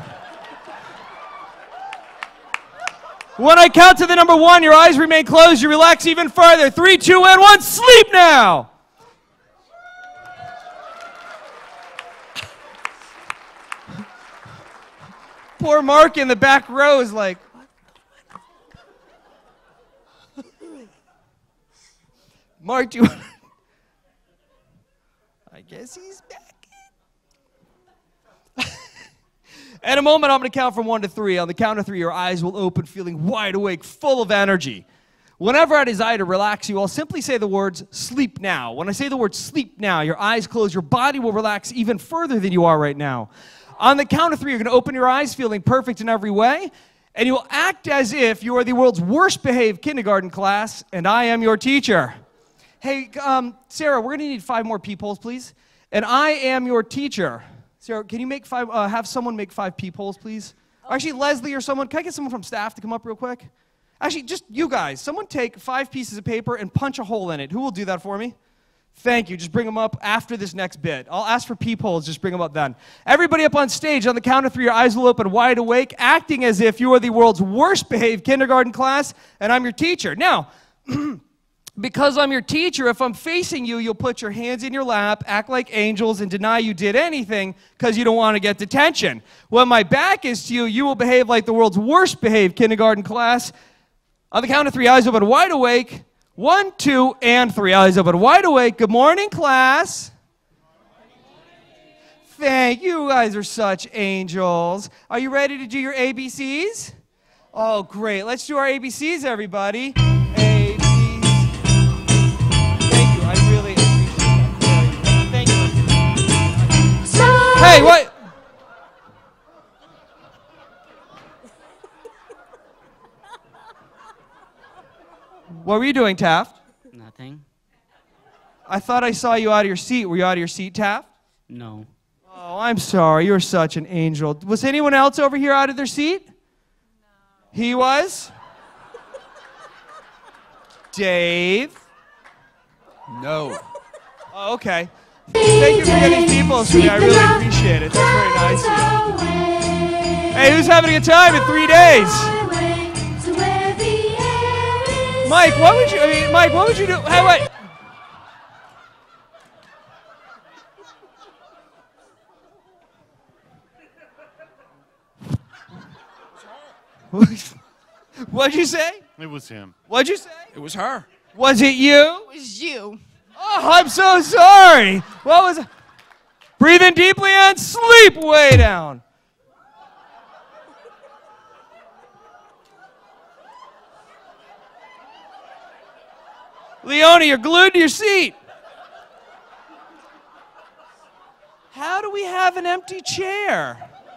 When I count to the number 1, your eyes remain closed. You relax even further. 3, 2, and 1. Sleep now. Poor Mark in the back row is like, Mark, do you want... I guess he's back. In a moment, I'm going to count from 1 to 3. On the count of 3, your eyes will open, feeling wide awake, full of energy. Whenever I desire to relax you, I'll simply say the words, sleep now. When I say the word sleep now, your eyes close, your body will relax even further than you are right now. On the count of 3, you're going to open your eyes, feeling perfect in every way, and you will act as if you are the world's worst behaved kindergarten class, and I am your teacher. Hey, Sarah, we're going to need 5 more peepholes, please. And I am your teacher. Sarah, can you make 5, have someone make 5 peepholes, please? Or actually, Leslie or someone, can I get someone from staff to come up real quick? Actually, just you guys. Someone take 5 pieces of paper and punch a hole in it. Who will do that for me? Thank you. Just bring them up after this next bit. I'll ask for peepholes. Just bring them up then. Everybody up on stage, on the count of 3, your eyes will open wide awake, acting as if you are the world's worst behaved kindergarten class, and I'm your teacher. Now, because I'm your teacher, if I'm facing you, you'll put your hands in your lap, act like angels, and deny you did anything because you don't want to get detention. When my back is to you, you will behave like the world's worst behaved kindergarten class. On the count of 3, eyes open wide awake. 1, 2, and 3. Eyes open wide awake. Good morning, class. Thank you. You guys are such angels. Are you ready to do your ABCs? Oh, great. Let's do our ABCs, everybody. Hey, what? What were you doing, Taft? Nothing. I thought I saw you out of your seat. Were you out of your seat, Taft? No. Oh, I'm sorry. You're such an angel. Was anyone else over here out of their seat? No. He was? Dave? No. Oh, okay. Thank you for getting people to me. I really appreciate it. That's very nice of you. Hey, who's having a good time in 3 days? Mike, what would you do? Hey, wait. What'd you say? It was him. What'd you say? It was her. Was it you? It was you. Oh, I'm so sorry. What was it? Breathe in deeply and sleep way down. Leonie, you're glued to your seat. How do we have an empty chair?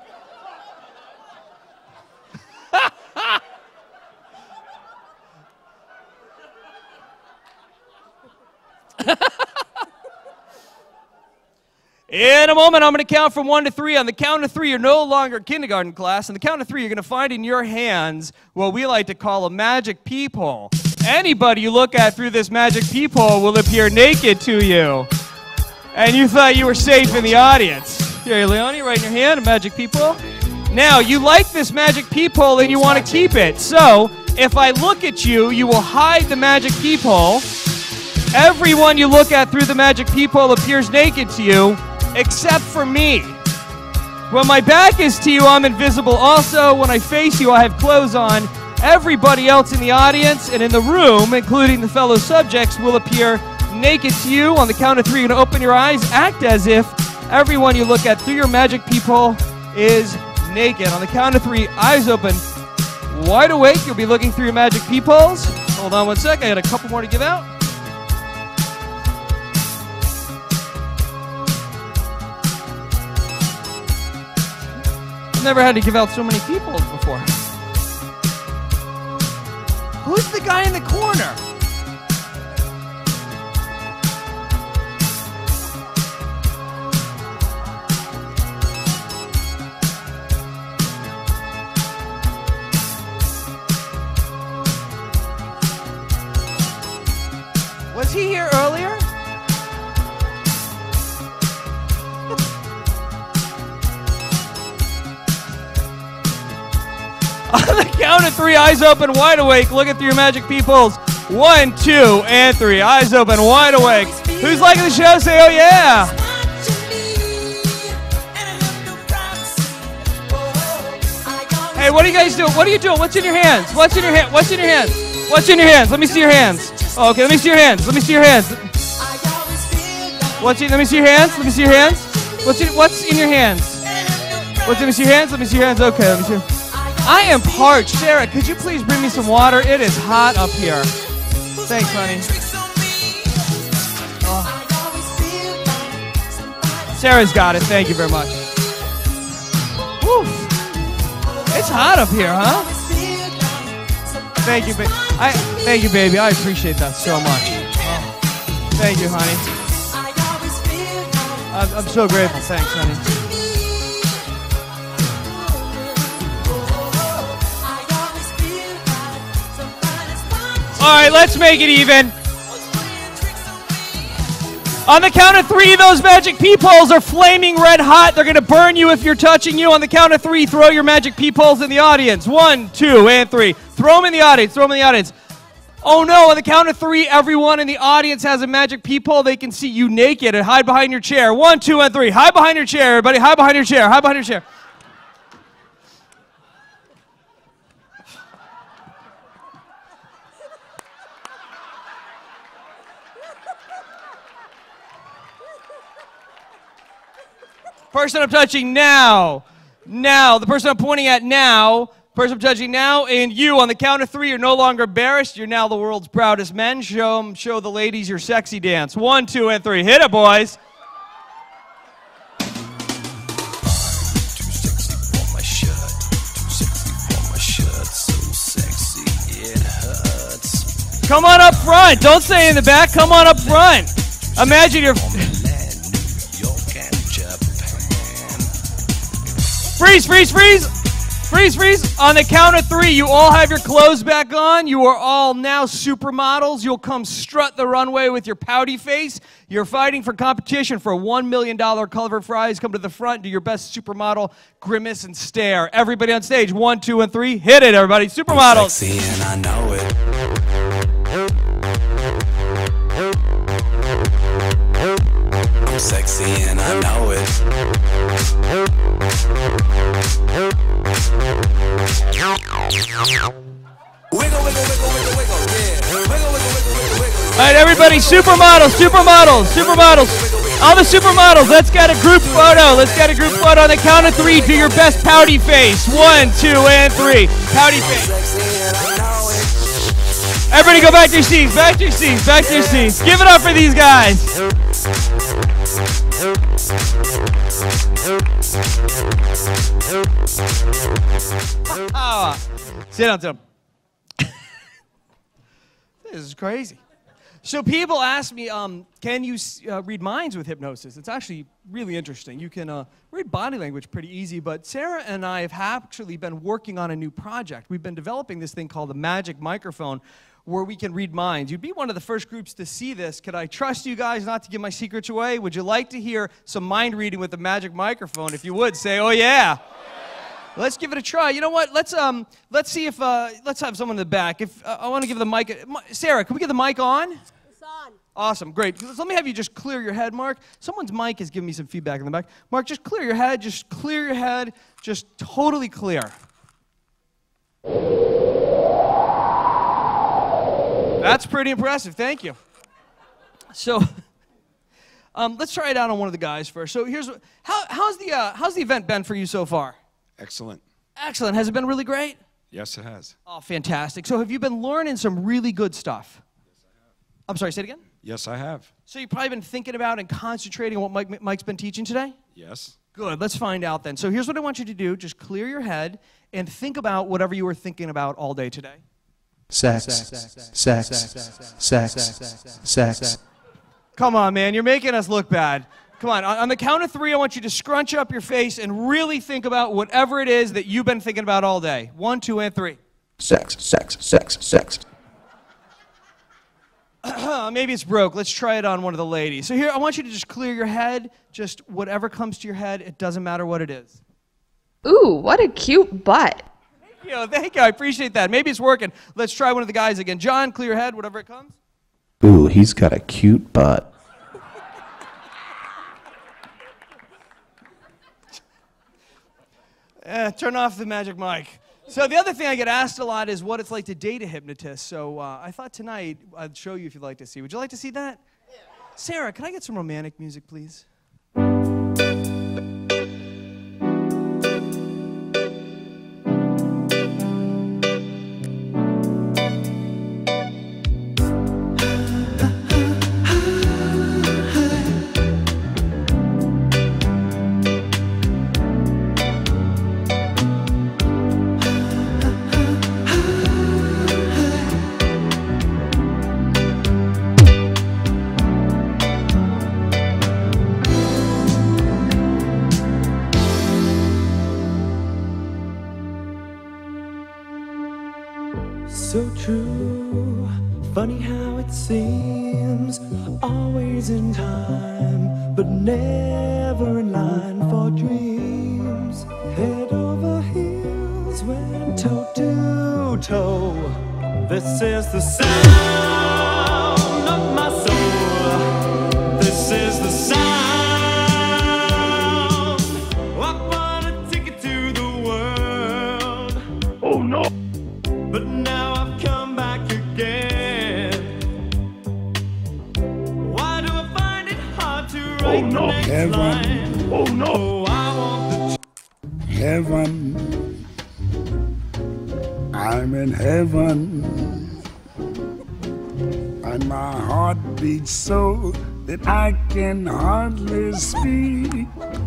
In a moment, I'm going to count from 1 to 3. On the count of 3, you're no longer kindergarten class. On the count of 3, you're going to find in your hands what we like to call a magic peephole. Anybody you look at through this magic peephole will appear naked to you. And you thought you were safe in the audience. Here, Leonie, right in your hand, a magic peephole. Now, you like this magic peephole and you want to keep it. So, if I look at you, you will hide the magic peephole. Everyone you look at through the magic peephole appears naked to you, except for me. When my back is to you, I'm invisible also. When I face you, I have clothes on. Everybody else in the audience and in the room, including the fellow subjects, will appear naked to you. On the count of 3, you're going to open your eyes, act as if everyone you look at through your magic peephole is naked. On the count of 3, eyes open wide awake. You'll be looking through your magic peepholes. Hold on one sec. I got a couple more to give out. I've never had to give out so many peepholes before. Who's the guy in the corner? Was he here earlier? On the count of 3, eyes open, wide awake, looking through your magic peepholes. 1, 2, and 3. Eyes open, wide awake. Who's liking the show? Say, oh yeah. Hey, what are you guys doing? What are you doing? What's in your hands? What's in your hand? What's in your hands? What's in your hands? Let me see your hands. Oh, okay, let me see your hands. Let me see your hands. Let me see your hands. Let me see your hands. What's in your hands? Let me see your hands. Let me see your hands. Okay, let me see. I am parched. Sarah, could you please bring me some water? It is hot up here. Thanks, honey. Oh. Sarah's got it. Thank you very much. Whew. It's hot up here, huh? Thank you, baby. Thank you, baby. I appreciate that so much. Oh. Thank you, honey. I'm so grateful. Thanks, honey. All right, let's make it even. On the count of 3, those magic peepholes are flaming red hot. They're going to burn you if you're touching you. On the count of 3, throw your magic peepholes in the audience. 1, 2, and 3. Throw them in the audience. Throw them in the audience. Oh no, on the count of 3, everyone in the audience has a magic peephole. They can see you naked and hide behind your chair. 1, 2, and 3. Hide behind your chair, everybody. Hide behind your chair. Hide behind your chair. Person I'm touching now. Now. The person I'm pointing at now. Person I'm touching now. And you, on the count of 3, you're no longer embarrassed. You're now the world's proudest men. Show the ladies your sexy dance. 1, 2, and 3. Hit it, boys. Too sexy for my shirt. Too sexy for my shirt. So sexy it hurts. Come on up front. Don't stay in the back. Come on up front. Imagine you're... Freeze, freeze, freeze! Freeze, freeze! On the count of 3, you all have your clothes back on. You are all now supermodels. You'll come strut the runway with your pouty face. You're fighting for competition for a $1 million cover prize. Come to the front, do your best supermodel grimace and stare. Everybody on stage, 1, 2, and 3. Hit it, everybody. Supermodels. I'm sexy and I know it. I'm sexy and I know it. Wiggle, wiggle, wiggle, wiggle, wiggle, yeah. Wiggle, wiggle, wiggle, wiggle, wiggle. All right, everybody, supermodels, supermodels, supermodels. All the supermodels, let's get a group photo. Let's get a group photo on the count of 3. Do your best pouty face. 1, 2, and 3. Pouty face. Everybody go back to your seats, back to your seats, back to your seats. Give it up for these guys. Sit down, Tim. This is crazy. So people ask me, can you read minds with hypnosis? It's actually really interesting. You can read body language pretty easy, but Sarah and I have actually been working on a new project. We've been developing this thing called the magic microphone where we can read minds. You'd be one of the first groups to see this. Could I trust you guys not to give my secrets away? Would you like to hear some mind reading with the magic microphone? If you would, say, oh yeah. Let's give it a try. You know what? Let's see if let's have someone in the back. If I want to give the mic, Sarah, can we get the mic on? It's on. Awesome, great. Let me have you just clear your head, Mark. Someone's mic is giving me some feedback in the back. Mark, just clear your head. Just clear your head. Just totally clear. That's pretty impressive. Thank you. So, let's try it out on one of the guys first. So here's how's the event been for you so far? Excellent. Excellent. Has it been really great? Yes, it has. Oh, fantastic. So have you been learning some really good stuff? Yes, I have. I'm sorry, say it again? Yes, I have. So you've probably been thinking about and concentrating on what Mike's been teaching today? Yes. Good, let's find out then. So here's what I want you to do. Just clear your head and think about whatever you were thinking about all day today. Sex, sex, sex, sex. Come on, man, you're making us look bad. Come on, the count of 3, I want you to scrunch up your face and really think about whatever it is that you've been thinking about all day. 1, 2, and 3. Sex, sex, sex, sex. Maybe it's broke. Let's try it on one of the ladies. So here, I want you to just clear your head. Just whatever comes to your head, it doesn't matter what it is. Ooh, what a cute butt. Thank you, I appreciate that. Maybe it's working. Let's try one of the guys again. John, clear your head, whatever it comes. Ooh, he's got a cute butt. Turn off the magic mic. So the other thing I get asked a lot is what it's like to date a hypnotist. So I thought tonight I'd show you if you'd like to see. Would you like to see that? Yeah. Sarah, can I get some romantic music, please? So true, funny how it seems, always in time, but never in line for dreams. Head over heels, went toe to toe. This is the sound of my soul. This is the sound. I want a ticket to the world. Oh no! But now I've come back again. Why do I find it hard to write the next line? Oh no! Oh, I want the Heaven. I'm in heaven. And my heart beats so that I can hardly speak.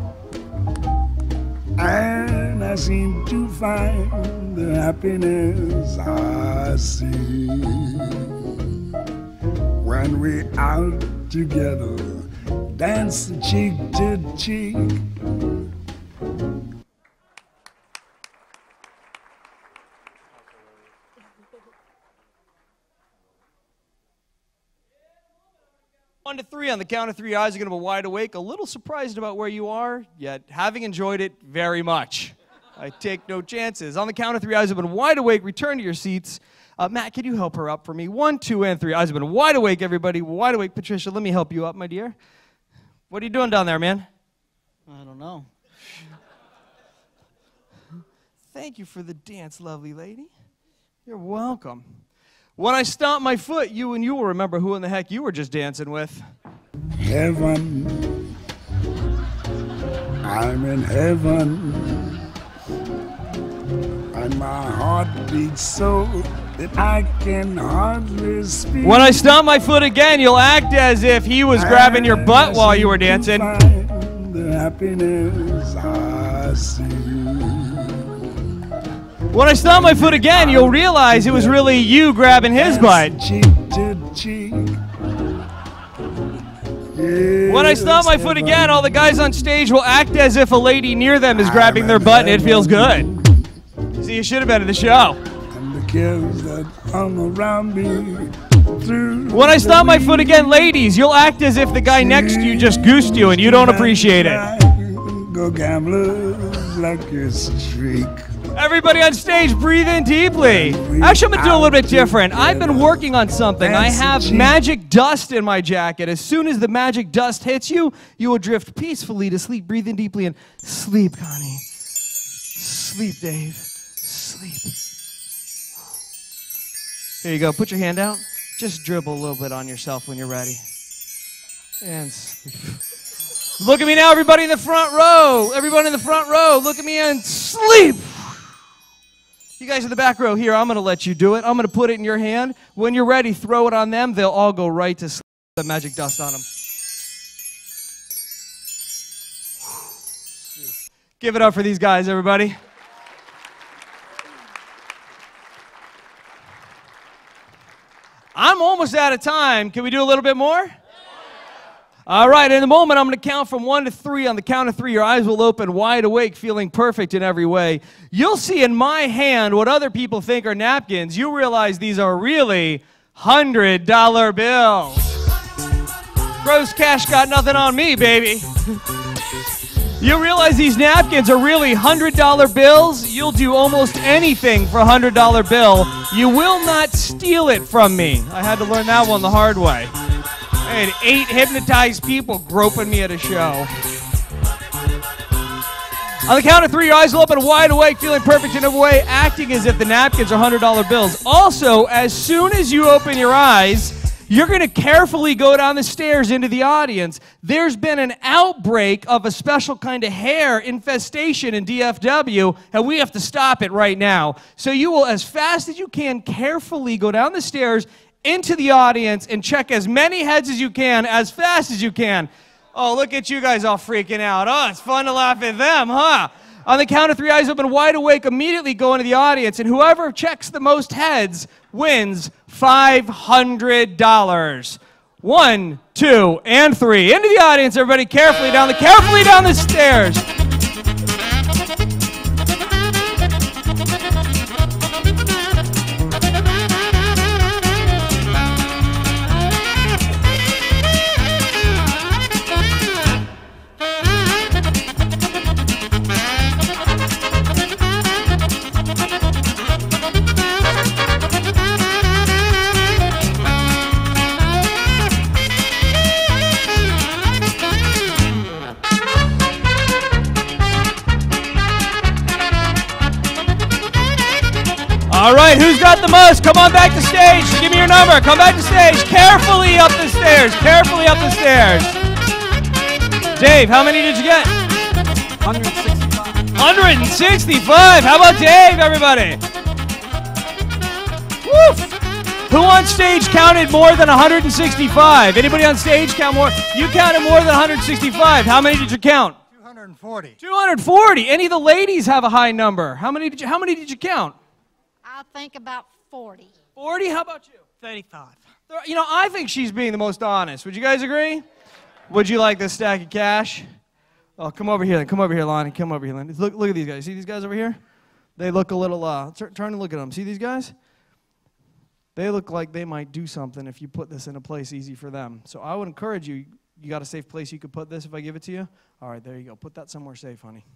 And I seem to find the happiness I see when we're out together, dance cheek to cheek. On to 3. On the count of 3, your eyes are going to be wide awake, a little surprised about where you are, yet having enjoyed it very much. I take no chances. On the count of 3, eyes have been wide awake. Return to your seats. Matt, can you help her up for me? 1, 2, and 3. Eyes have been wide awake, everybody. Wide awake. Patricia, let me help you up, my dear. What are you doing down there, man? I don't know. Thank you for the dance, lovely lady. You're welcome. When I stomp my foot, you will remember who in the heck you were just dancing with. Heaven. I'm in heaven. And my heart beats so that I can hardly speak. When I stomp my foot again, you'll act as if he was grabbing your butt while you were dancing. The happiness I see. When I stomp my foot again, you'll realize it was really you grabbing his butt. Cheek to cheek. When I stomp my foot again, all the guys on stage will act as if a lady near them is grabbing their butt and it feels good. See, you should have been at the show. And the kids that hung around me through. When I stomp my foot again, ladies, you'll act as if the guy next to you just goosed you and you don't appreciate it. Go gamblers like a streak. Everybody on stage, breathe in deeply. Actually, I'm going to do a little bit different. I've been working on something. I have magic dust in my jacket. As soon as the magic dust hits you, you will drift peacefully to sleep. Breathe in deeply and sleep, Connie. Sleep, Dave. Sleep. Here you go. Put your hand out. Just dribble a little bit on yourself when you're ready. And sleep. Look at me now, everybody in the front row. Everyone in the front row, look at me and sleep. You guys in the back row here, I'm going to let you do it. I'm going to put it in your hand. When you're ready, throw it on them. They'll all go right to sleep. The magic dust on them. Give it up for these guys, everybody. I'm almost out of time. Can we do a little bit more? All right, in a moment, I'm going to count from 1 to 3. On the count of 3, your eyes will open wide awake, feeling perfect in every way. You'll see in my hand what other people think are napkins. You realize these are really $100 bills. Gross cash got nothing on me, baby. You realize these napkins are really $100 bills? You'll do almost anything for a $100 bill. You will not steal it from me. I had to learn that one the hard way. I had 8 hypnotized people groping me at a show. On the count of 3, your eyes will open wide awake, feeling perfect in every way, acting as if the napkins are $100 bills. Also, as soon as you open your eyes, you're going to carefully go down the stairs into the audience. There's been an outbreak of a special kind of hair infestation in DFW, and we have to stop it right now. So you will, as fast as you can, carefully go down the stairs into the audience and check as many heads as you can, as fast as you can. Oh, look at you guys all freaking out. Oh, it's fun to laugh at them, huh? On the count of 3, eyes open wide awake, immediately go into the audience, and whoever checks the most heads wins $500. 1, 2, and 3. Into the audience, everybody, carefully down the stairs. All right, who's got the most? Come on back to stage. Give me your number. Come back to stage. Carefully up the stairs. Carefully up the stairs. Dave, how many did you get? 165. 165. How about Dave, everybody? Woof. Who on stage counted more than 165? Anybody on stage count more? You counted more than 165. How many did you count? 240. 240. Any of the ladies have a high number? How many did you count? I think about 40. 40? How about you? 35. You know, I think she's being the most honest. Would you guys agree? Would you like this stack of cash? Oh, come over here then. Come over here, Lonnie. Come over here, Lonnie. Look at these guys. See these guys over here? They look a little, trying to look at them. See these guys? They look like they might do something if you put this in a place easy for them. So I would encourage you, you got a safe place you could put this if I give it to you? All right, there you go. Put that somewhere safe, honey.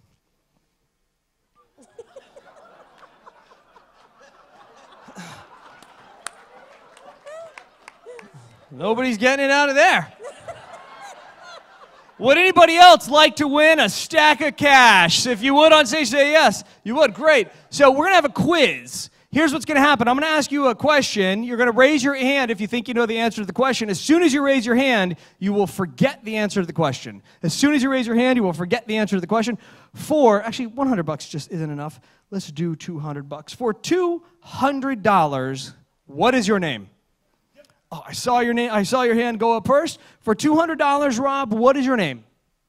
Nobody's getting it out of there. Would anybody else like to win a stack of cash? If you would on stage, say yes. You would, great. So we're going to have a quiz. Here's what's going to happen. I'm going to ask you a question. You're going to raise your hand if you think you know the answer to the question. As soon as you raise your hand, you will forget the answer to the question. As soon as you raise your hand, you will forget the answer to the question. Actually, $100 just isn't enough. Let's do $200. For $200, what is your name? Oh, I saw your name. I saw your hand go up first. For $200, Rob, what is your name?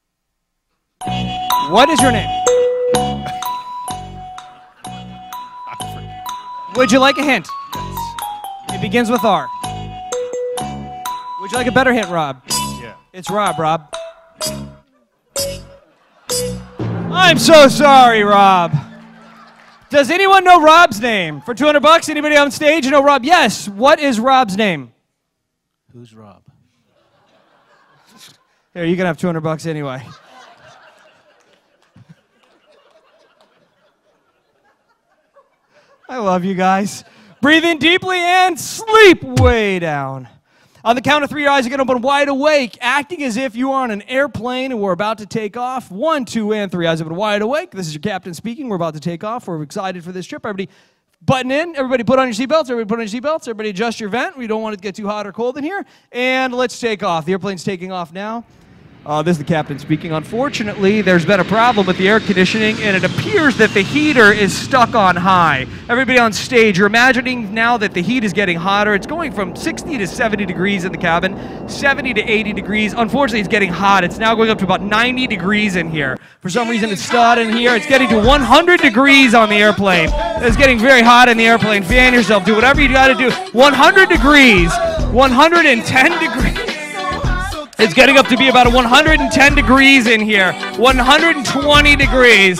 What is your name? Would you like a hint? It begins with R. Would you like a better hint, Rob? Yeah. It's Rob. I'm so sorry, Rob. Does anyone know Rob's name? For $200, anybody on stage know Rob? Yes. What is Rob's name? Who's Rob? Here, you can have $200 anyway. I love you guys. Breathe in deeply and sleep way down. On the count of 3, your eyes are going to open wide awake, acting as if you are on an airplane and we're about to take off. 1, 2, and 3, eyes open wide awake. This is your captain speaking. We're about to take off. We're excited for this trip. Everybody button in. Everybody put on your seatbelts. Everybody put on your seatbelts. Everybody adjust your vent. We don't want it to get too hot or cold in here. And let's take off. The airplane's taking off now. This is the captain speaking. Unfortunately, there's been a problem with the air conditioning, and it appears that the heater is stuck on high. Everybody on stage, you're imagining now that the heat is getting hotter. It's going from 60 to 70 degrees in the cabin, 70 to 80 degrees. Unfortunately, it's getting hot. It's now going up to about 90 degrees in here. For some reason, it's hot in here. It's getting to 100 degrees on the airplane. It's getting very hot in the airplane. Fan yourself. Do whatever you got to do. 100 degrees, 110 degrees. It's getting up to be about 110 degrees in here, 120 degrees,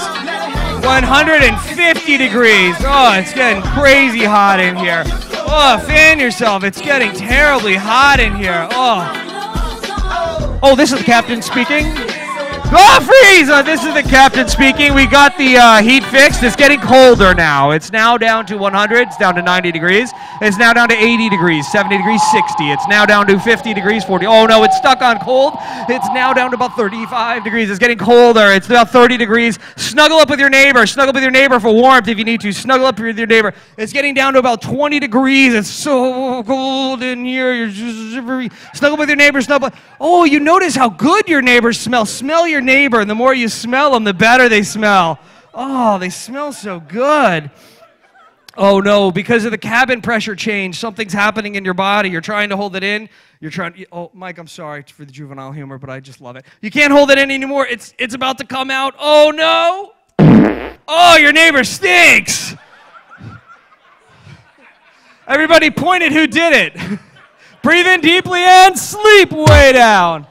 150 degrees. Oh, it's getting crazy hot in here. Oh, fan yourself. It's getting terribly hot in here. Oh, this is the captain speaking. Oh, freeze! This is the captain speaking. We got the heat fixed. It's getting colder now. It's now down to 100. It's down to 90 degrees. It's now down to 80 degrees, 70 degrees, 60. It's now down to 50 degrees, 40. Oh, no, it's stuck on cold. It's now down to about 35 degrees. It's getting colder. It's about 30 degrees. Snuggle up with your neighbor. Snuggle up with your neighbor for warmth if you need to. Snuggle up with your neighbor. It's getting down to about 20 degrees. It's so cold in here. You're just shivering. Snuggle with your neighbor. Snuggle. Oh, you notice how good your neighbors smell. Smell your neighbor, and the more you smell them, the better they smell. Oh, they smell so good. Oh no, because of the cabin pressure change, something's happening in your body. You're trying to hold it in. You're trying. Oh, Mike, I'm sorry for the juvenile humor, but I just love it. You can't hold it in anymore. It's about to come out. Oh no. Oh, your neighbor stinks. Everybody point at who did it. Breathe in deeply and sleep way down.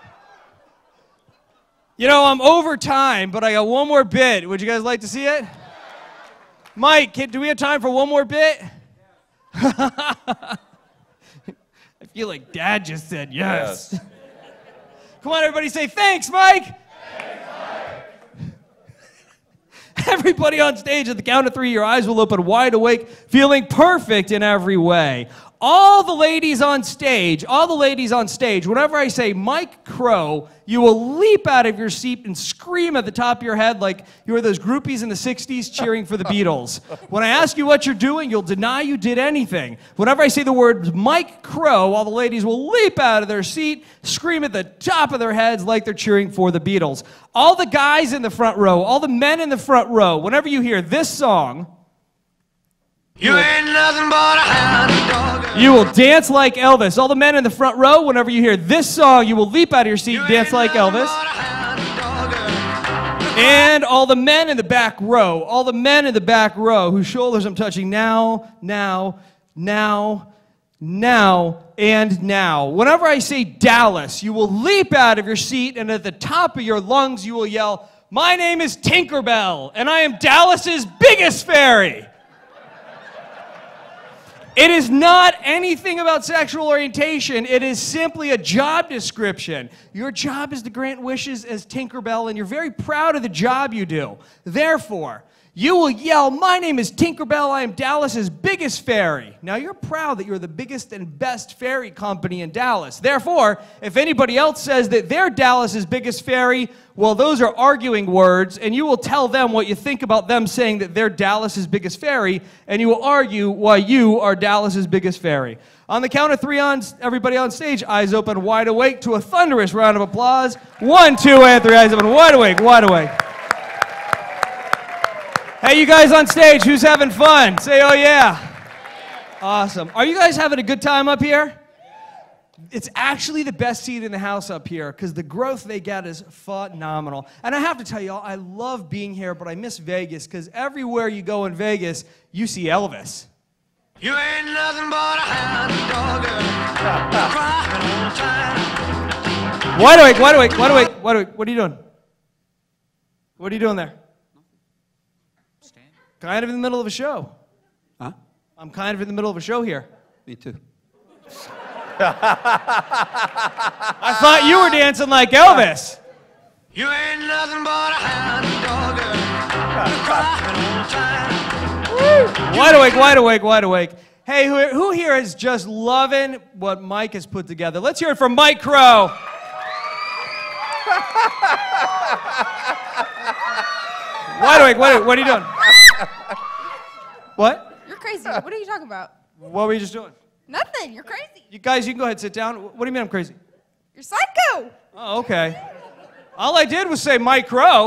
You know, I'm over time, but I got one more bit. Would you guys like to see it? Mike, do we have time for one more bit? I feel like Dad just said yes. Come on, everybody, say thanks, Mike. Thanks, Mike. Everybody on stage, at the count of 3, your eyes will open wide awake, feeling perfect in every way. All the ladies on stage, whenever I say Mike Crow, you will leap out of your seat and scream at the top of your head like you were those groupies in the 60s cheering for the Beatles. When I ask you what you're doing, you'll deny you did anything. Whenever I say the word Mike Crow, all the ladies will leap out of their seat, scream at the top of their heads like they're cheering for the Beatles. All the guys in the front row, all the men in the front row, whenever you hear this song, you ain't nothing but a hound dog. You will dance like Elvis. All the men in the front row, whenever you hear this song, you will leap out of your seat, dance like Elvis. And all the men in the back row, whose shoulders I'm touching now, and now. Whenever I say Dallas, you will leap out of your seat, and at the top of your lungs, you will yell, "My name is Tinkerbell, and I am Dallas's biggest fairy." It is not anything about sexual orientation. It is simply a job description. Your job is to grant wishes as Tinkerbell, and you're very proud of the job you do. Therefore, you will yell, "My name is Tinkerbell. I am Dallas's biggest fairy." Now, you're proud that you're the biggest and best fairy company in Dallas. Therefore, if anybody else says that they're Dallas's biggest fairy, well, those are arguing words, and you will tell them what you think about them saying that they're Dallas's biggest fairy, and you will argue why you are Dallas's biggest fairy. On the count of 3, everybody on stage, eyes open, wide awake, to a thunderous round of applause. 1, 2, and 3, eyes open, wide awake, wide awake. Hey, you guys on stage, who's having fun? Say, oh yeah. Awesome. Are you guys having a good time up here? It's actually the best seat in the house up here because the growth they get is phenomenal. And I have to tell you all, I love being here, but I miss Vegas because everywhere you go in Vegas, you see Elvis. You ain't nothing but a hound dog. Crying all the time. Wide awake, wide awake, wide awake, wide awake. What are you doing? What are you doing there? Kind of in the middle of a show. Huh? I'm kind of in the middle of a show here. Me too. I thought you were dancing like Elvis. You ain't nothing but a hound dog. Wide awake, wide awake, wide awake. Hey, who here is just loving what Mike has put together? Let's hear it from Mike Crow. Wide awake, wide awake. What are you doing? What? You're crazy. What are you talking about? What were you just doing? Nothing. You're crazy. You guys, you can go ahead and sit down. What do you mean I'm crazy? You're psycho! Oh, okay. All I did was say Mike Crow.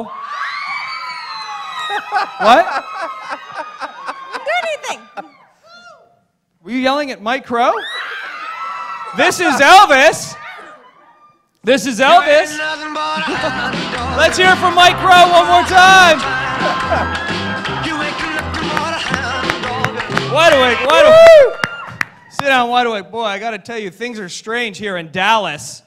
What? Didn't do anything. Were you yelling at Mike Crow? This is Elvis. This is Elvis. Let's hear it from Mike Crow one more time. Wide awake, wide awake. Sit down, wide awake. Boy, I got to tell you, things are strange here in Dallas.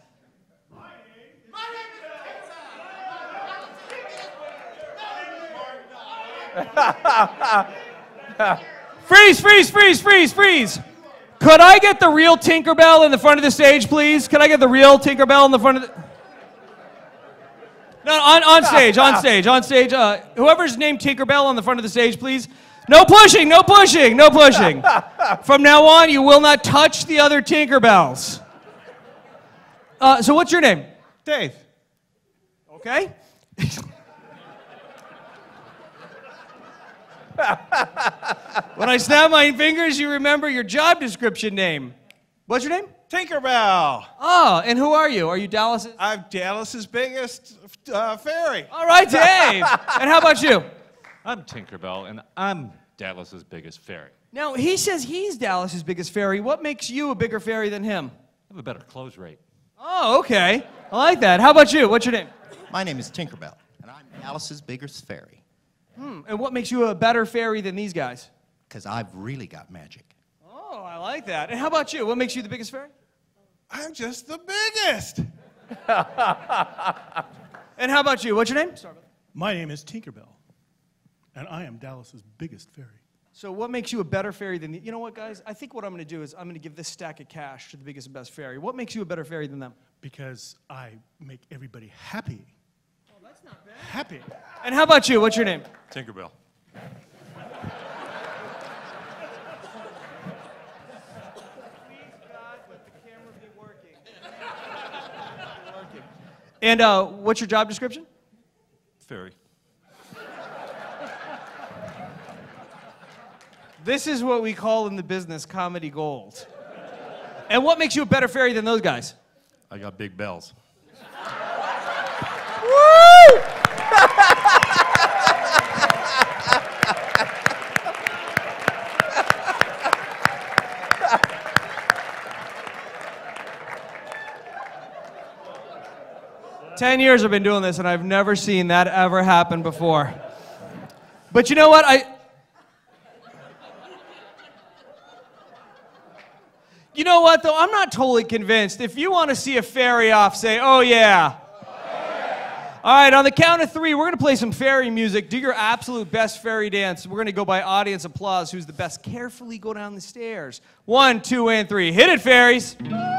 Freeze, freeze, freeze, freeze, freeze. Could I get the real Tinkerbell in the front of the stage, please? Could I get the real Tinkerbell in the front of the... No, on stage, on stage, on stage. Whoever's named Tinkerbell on the front of the stage, please. No pushing, no pushing, no pushing. From now on, you will not touch the other Tinkerbells. So what's your name? Dave. Okay. When I snap my fingers, you remember your job description name. What's your name? Tinkerbell. Oh, and who are you? Are you Dallas's? I'm Dallas's biggest fairy. All right, Dave. And how about you? I'm Tinkerbell, and I'm Dallas's biggest fairy. Now, he says he's Dallas's biggest fairy. What makes you a bigger fairy than him? I have a better close rate. Oh, okay. I like that. How about you? What's your name? My name is Tinkerbell, and I'm Dallas's biggest fairy. And what makes you a better fairy than these guys? Because I've really got magic. Oh, I like that. And how about you? What makes you the biggest fairy? I'm just the biggest. And how about you? What's your name? My name is Tinkerbell, and I am Dallas's biggest fairy. So what makes you a better fairy than the... You know what, guys? I think what I'm going to do is I'm going to give this stack of cash to the biggest and best fairy. What makes you a better fairy than them? Because I make everybody happy. Oh, that's not bad. Happy. And how about you? What's your name? Tinkerbell. And what's your job description? Fairy. This is what we call in the business comedy gold. And what makes you a better fairy than those guys? I got big bells. Woo! 10 years I've been doing this, and I've never seen that ever happen before. But you know what? You know what, though? I'm not totally convinced. If you want to see a fairy off, say, oh, yeah. All right, on the count of 3, we're going to play some fairy music. Do your absolute best fairy dance. We're going to go by audience applause. Who's the best? Carefully go down the stairs. 1, 2, and 3. Hit it, fairies.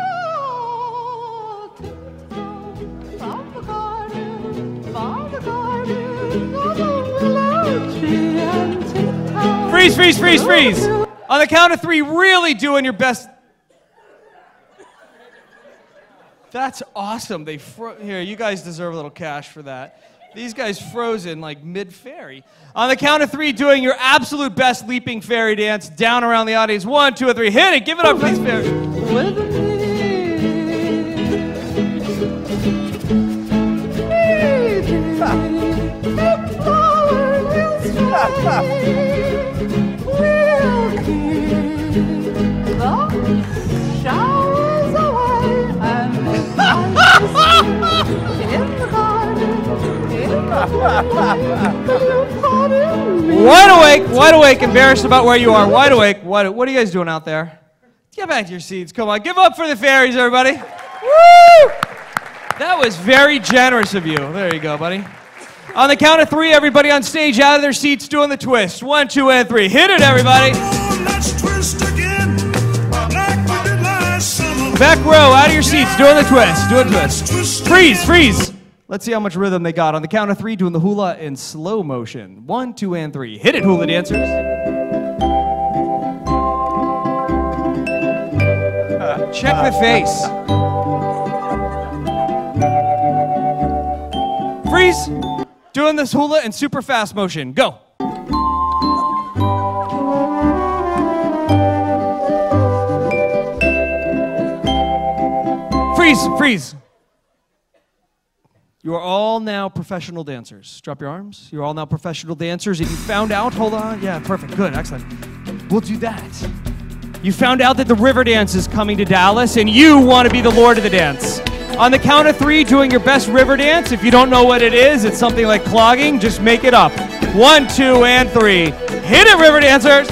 Freeze, freeze, freeze, freeze. On the count of 3, really doing your best. That's awesome. Here, you guys deserve a little cash for that. These guys frozen like mid-fairy. On the count of 3, doing your absolute best leaping fairy dance down around the audience. 1, 2, and 3. Hit it. Give it up, please, fairy. Wide awake, embarrassed about where you are. Wide awake. What are you guys doing out there? Get back to your seats. Come on, give up for the fairies, everybody. Woo! That was very generous of you. There you go, buddy. On the count of 3, everybody on stage out of their seats doing the twist. 1, 2, and 3. Hit it, everybody. Let's twist again, like we did last summer. Back row, out of your seats, doing the twist. Do a twist. Freeze, freeze. Let's see how much rhythm they got. On the count of 3, doing the hula in slow motion. 1, 2, and 3. Hit it, hula dancers. Check the face. Freeze. Doing this hula in super fast motion. Go. Freeze, freeze. You are all now professional dancers. Drop your arms. You're all now professional dancers. And you found out, hold on. Yeah, perfect. Good. Excellent. We'll do that. You found out that the river dance is coming to Dallas, and you want to be the lord of the dance. On the count of 3, doing your best river dance. If you don't know what it is, it's something like clogging. Just make it up. 1, 2, and 3. Hit it, river dancers.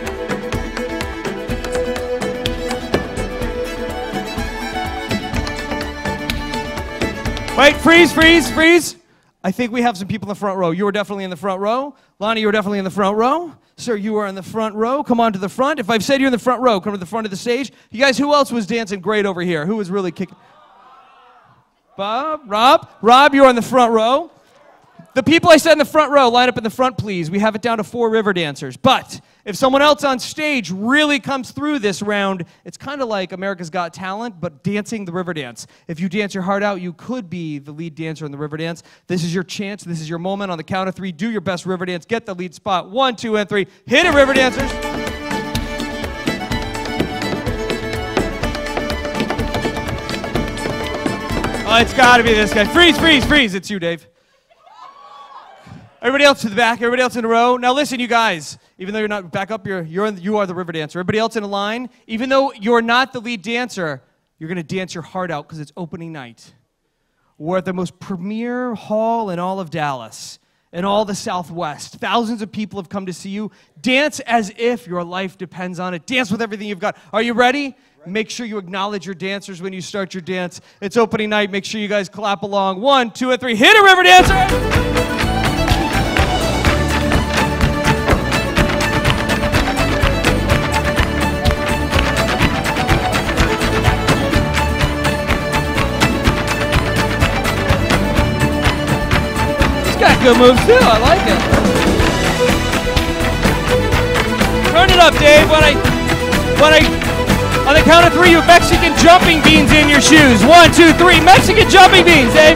Wait, freeze, freeze, freeze. I think we have some people in the front row. You were definitely in the front row. Lonnie, you were definitely in the front row. Sir, you are in the front row. Come on to the front. If I've said you're in the front row, come to the front of the stage. You guys, who else was dancing great over here? Who was really kicking? Bob, Rob, you're in the front row. The people I said in the front row, line up in the front, please. We have it down to 4 river dancers. But if someone else on stage really comes through this round, it's kind of like America's Got Talent, but dancing the river dance. If you dance your heart out, you could be the lead dancer in the river dance. This is your chance. This is your moment. On the count of 3, do your best river dance. Get the lead spot. 1, 2, and 3. Hit it, river dancers. Oh, it's got to be this guy. Freeze, freeze, freeze. It's you, Dave. Everybody else to the back. Everybody else in a row. Now listen, you guys. Even though you're not back up, you are the river dancer. Everybody else in a line. Even though you're not the lead dancer, you're going to dance your heart out because it's opening night. We're at the most premier hall in all of Dallas, in all the Southwest. Thousands of people have come to see you. Dance as if your life depends on it. Dance with everything you've got. Are you ready? Make sure you acknowledge your dancers when you start your dance. It's opening night. Make sure you guys clap along. 1, 2, and 3. Hit it, river dancer! Got good moves too. I like it. Turn it up, Dave. On the count of 3, you have Mexican jumping beans in your shoes. 1, 2, 3. Mexican jumping beans, Dave.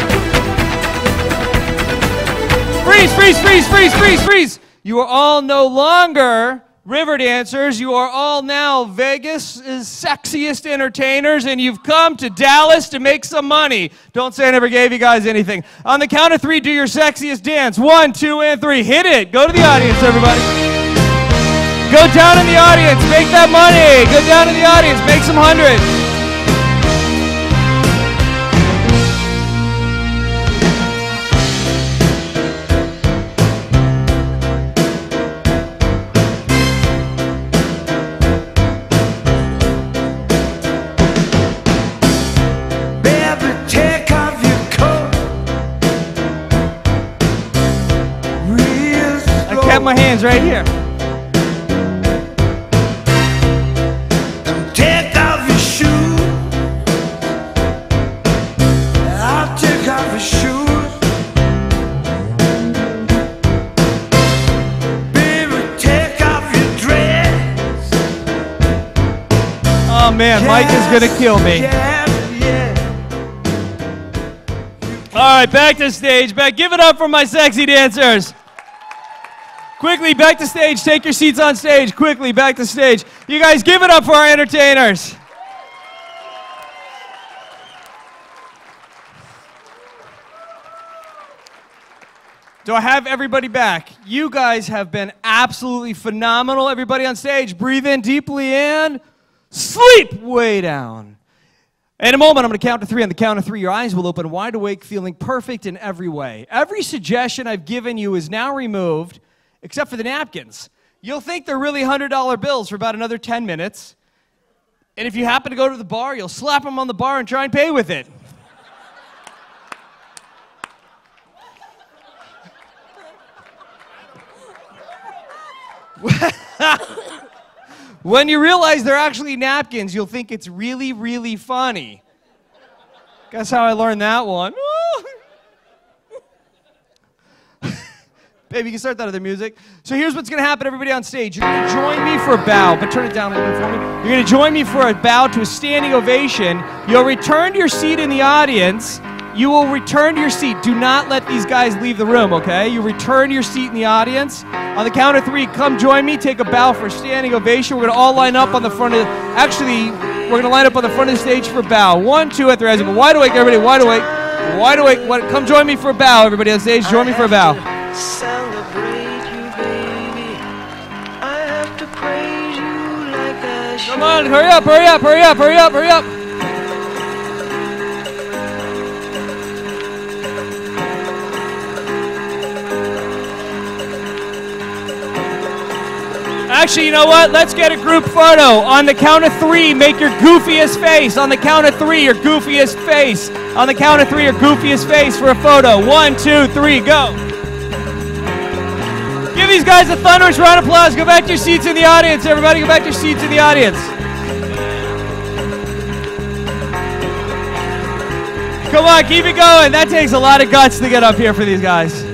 Freeze, freeze, freeze, freeze, freeze, freeze. You are all no longer river dancers. You are all now Vegas' sexiest entertainers, and you've come to Dallas to make some money. Don't say I never gave you guys anything. On the count of 3, do your sexiest dance. 1, 2, and 3. Hit it. Go to the audience, everybody. Go down in the audience. Make that money. Go down in the audience. Make some hundreds. My hands right here. Take off your shoes. I'll take off your shoes. Baby, take off your dress. Oh man, Mike is gonna kill me. All right, back to stage. Give it up for my sexy dancers. Quickly, back to stage. Take your seats on stage. Quickly, back to stage. You guys, give it up for our entertainers. Do I have everybody back? You guys have been absolutely phenomenal. Everybody on stage, breathe in deeply and sleep way down. In a moment, I'm going to count to 3. On the count of 3, your eyes will open wide awake, feeling perfect in every way. Every suggestion I've given you is now removed, except for the napkins. You'll think they're really $100 bills for about another 10 minutes. And if you happen to go to the bar, you'll slap them on the bar and try and pay with it. When you realize they're actually napkins, you'll think it's really, really funny. Guess how I learned that one? Baby, you can start that other music. So here's what's going to happen, everybody on stage. You're going to join me for a bow, but turn it down a little bit for me. You're going to join me for a bow to a standing ovation. You'll return to your seat in the audience. You will return to your seat. Do not let these guys leave the room, okay? You return to your seat in the audience. On the count of 3, come join me. Take a bow for a standing ovation. We're going to all line up on the front of... Actually, we're going to line up on the front of the stage for a bow. 1, 2, and 3. Eyes open. Wide awake, everybody. Wide awake. Why do I? Come join me for a bow, everybody on stage. Join me for a bow. Celebrate you, baby. I have to praise you like I should. Come on, hurry up, hurry up, hurry up, hurry up, hurry up. Actually, you know what? Let's get a group photo. On the count of 3, make your goofiest face. On the count of 3, your goofiest face. On the count of 3, your goofiest face for a photo. 1, 2, 3, go. Give these guys a thunderous round of applause. Go back to your seats in the audience, everybody. Go back to your seats in the audience. Come on, keep it going. That takes a lot of guts to get up here for these guys.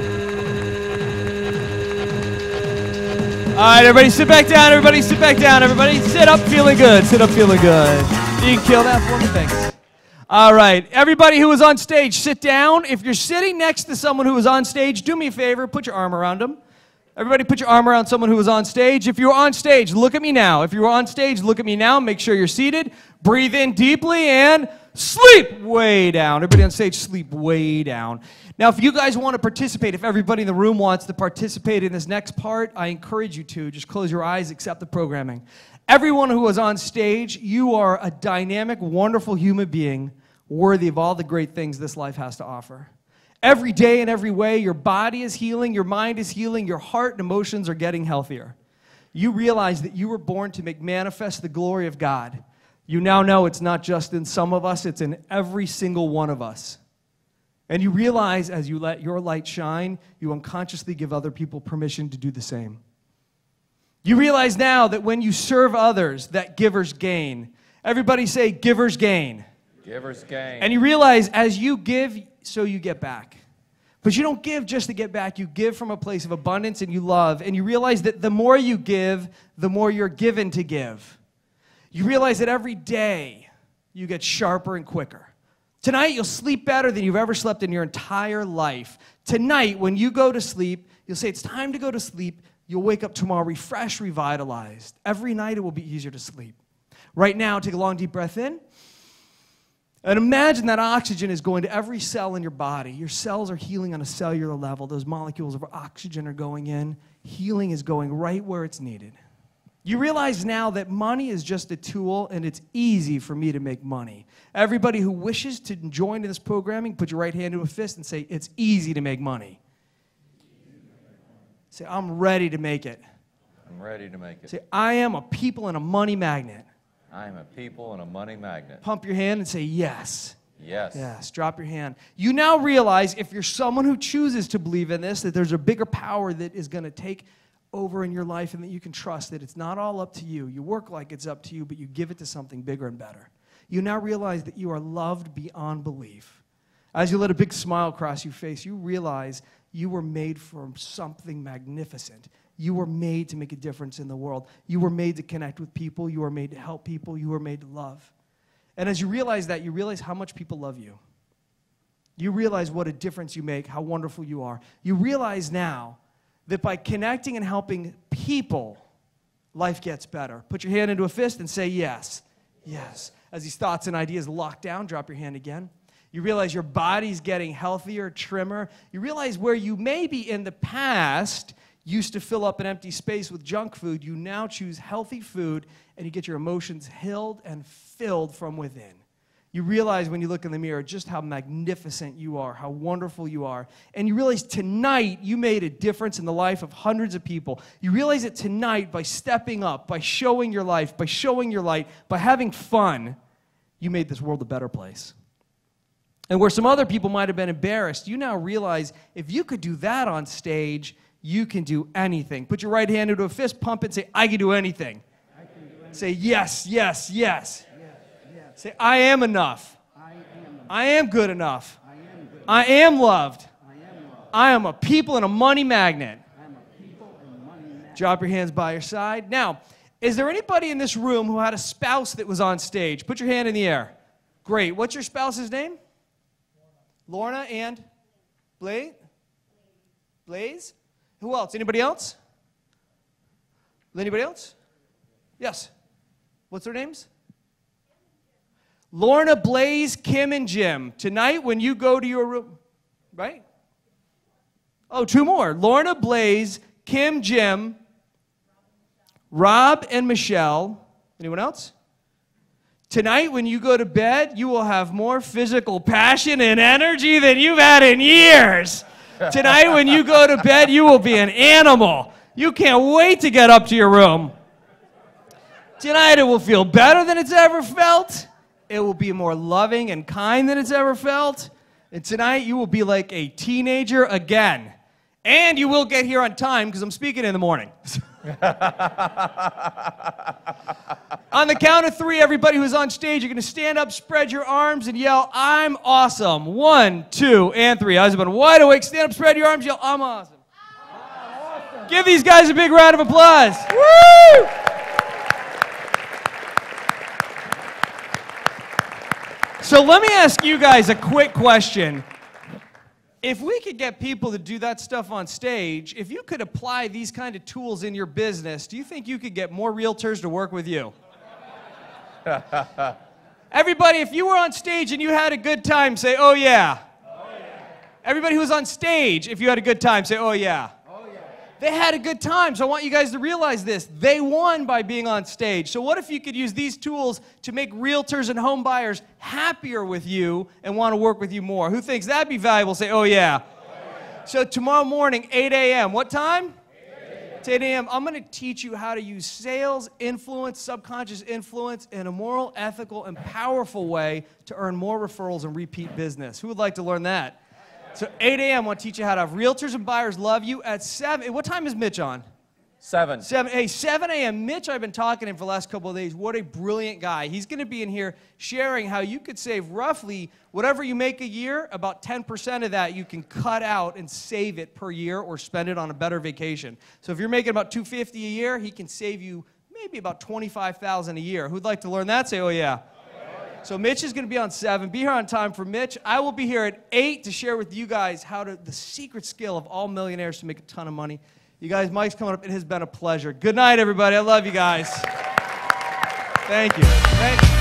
All right, everybody sit back down. Everybody sit back down. Everybody sit up feeling good. Sit up feeling good. You can kill that for me. Thanks. All right, everybody who was on stage, sit down. If you're sitting next to someone who was on stage, do me a favor, put your arm around them. Everybody put your arm around someone who was on stage. If you were on stage, look at me now. If you were on stage, look at me now. Make sure you're seated. Breathe in deeply and sleep way down. Everybody on stage, sleep way down. Now, if you guys want to participate, if everybody in the room wants to participate in this next part, I encourage you to. Just close your eyes, accept the programming. Everyone who was on stage, you are a dynamic, wonderful human being worthy of all the great things this life has to offer. Every day in every way, your body is healing, your mind is healing, your heart and emotions are getting healthier. You realize that you were born to make manifest the glory of God. You now know it's not just in some of us, it's in every single one of us. And you realize as you let your light shine, you unconsciously give other people permission to do the same. You realize now that when you serve others, that givers gain. Everybody say, givers gain. Givers gain. And you realize as you give, so you get back. But you don't give just to get back. You give from a place of abundance and you love. And you realize that the more you give, the more you're given to give. You realize that every day you get sharper and quicker. Tonight, you'll sleep better than you've ever slept in your entire life. Tonight, when you go to sleep, you'll say, it's time to go to sleep. You'll wake up tomorrow refreshed, revitalized. Every night, it will be easier to sleep. Right now, take a long, deep breath in. And imagine that oxygen is going to every cell in your body. Your cells are healing on a cellular level. Those molecules of oxygen are going in. Healing is going right where it's needed. You realize now that money is just a tool, and it's easy for me to make money. Everybody who wishes to join in this programming, put your right hand to a fist and say, it's easy to make money. Say, I'm ready to make it. I'm ready to make it. Say, I am a people and a money magnet. I am a people and a money magnet. Pump your hand and say, yes. Yes. Yes, drop your hand. You now realize, if you're someone who chooses to believe in this, that there's a bigger power that is going to take over in your life and that you can trust that it's not all up to you. You work like it's up to you, but you give it to something bigger and better. You now realize that you are loved beyond belief. As you let a big smile cross your face, you realize you were made for something magnificent. You were made to make a difference in the world. You were made to connect with people. You were made to help people. You were made to love. And as you realize that, you realize how much people love you. You realize what a difference you make, how wonderful you are. You realize now that by connecting and helping people, life gets better. Put your hand into a fist and say yes. Yes. As these thoughts and ideas lock down, drop your hand again. You realize your body's getting healthier, trimmer. You realize where you maybe in the past used to fill up an empty space with junk food, you now choose healthy food and you get your emotions healed and filled from within. You realize when you look in the mirror just how magnificent you are, how wonderful you are. And you realize tonight you made a difference in the life of hundreds of people. You realize that tonight by stepping up, by showing your life, by showing your light, by having fun, you made this world a better place. And where some other people might have been embarrassed, you now realize if you could do that on stage, you can do anything. Put your right hand into a fist, pump it, say, I can do anything. Say, yes, yes, yes. Say, I am enough. I am good enough. I am loved. I am a people and a money magnet. Drop your hands by your side. Now, is there anybody in this room who had a spouse that was on stage? Put your hand in the air. Great. What's your spouse's name? Lorna and Blaze? Blaze? Who else? Anybody else? Anybody else? Yes. What's their names? Lorna, Blaze, Kim, and Jim. Tonight when you go to your room, right? Oh, 2 more. Lorna, Blaze, Kim, Jim, Rob, and Michelle. Anyone else? Tonight when you go to bed, you will have more physical passion and energy than you've had in years. Tonight when you go to bed, you will be an animal. You can't wait to get up to your room. Tonight it will feel better than it's ever felt. It will be more loving and kind than it's ever felt. And tonight you will be like a teenager again. And you will get here on time because I'm speaking in the morning. On the count of 3, everybody who's on stage, you're going to stand up, spread your arms, and yell, I'm awesome. 1, 2, and 3. Husband, wide awake. Stand up, spread your arms, yell, I'm awesome. Give these guys a big round of applause. Woo! So let me ask you guys a quick question. If we could get people to do that stuff on stage, if you could apply these kind of tools in your business, do you think you could get more realtors to work with you? Everybody, if you were on stage and you had a good time, say, oh yeah. Oh, yeah. Everybody who was on stage, if you had a good time, say, oh yeah. Oh, yeah. They had a good time, so I want you guys to realize this. They won by being on stage. So what if you could use these tools to make realtors and home buyers happier with you and want to work with you more? Who thinks that'd be valuable? Say, oh yeah. Oh, yeah. So tomorrow morning, 8 a.m. What time? 8 a.m. I'm going to teach you how to use sales, influence, subconscious influence in a moral, ethical, and powerful way to earn more referrals and repeat business. Who would like to learn that? So 8 a.m. I want to teach you how to have realtors and buyers love you. At 7, what time is Mitch on? 7. 7. Hey, 7 a.m. Mitch, I've been talking to him for the last couple of days. What a brilliant guy. He's going to be in here sharing how you could save roughly whatever you make a year, about 10% of that you can cut out and save it per year or spend it on a better vacation. So if you're making about $250 a year, he can save you maybe about $25,000 a year. Who'd like to learn that? Say, oh yeah. So Mitch is going to be on 7. Be here on time for Mitch. I will be here at 8 to share with you guys the secret skill of all millionaires to make a ton of money. You guys, Mike's coming up. It has been a pleasure. Good night, everybody. I love you guys. Thank you.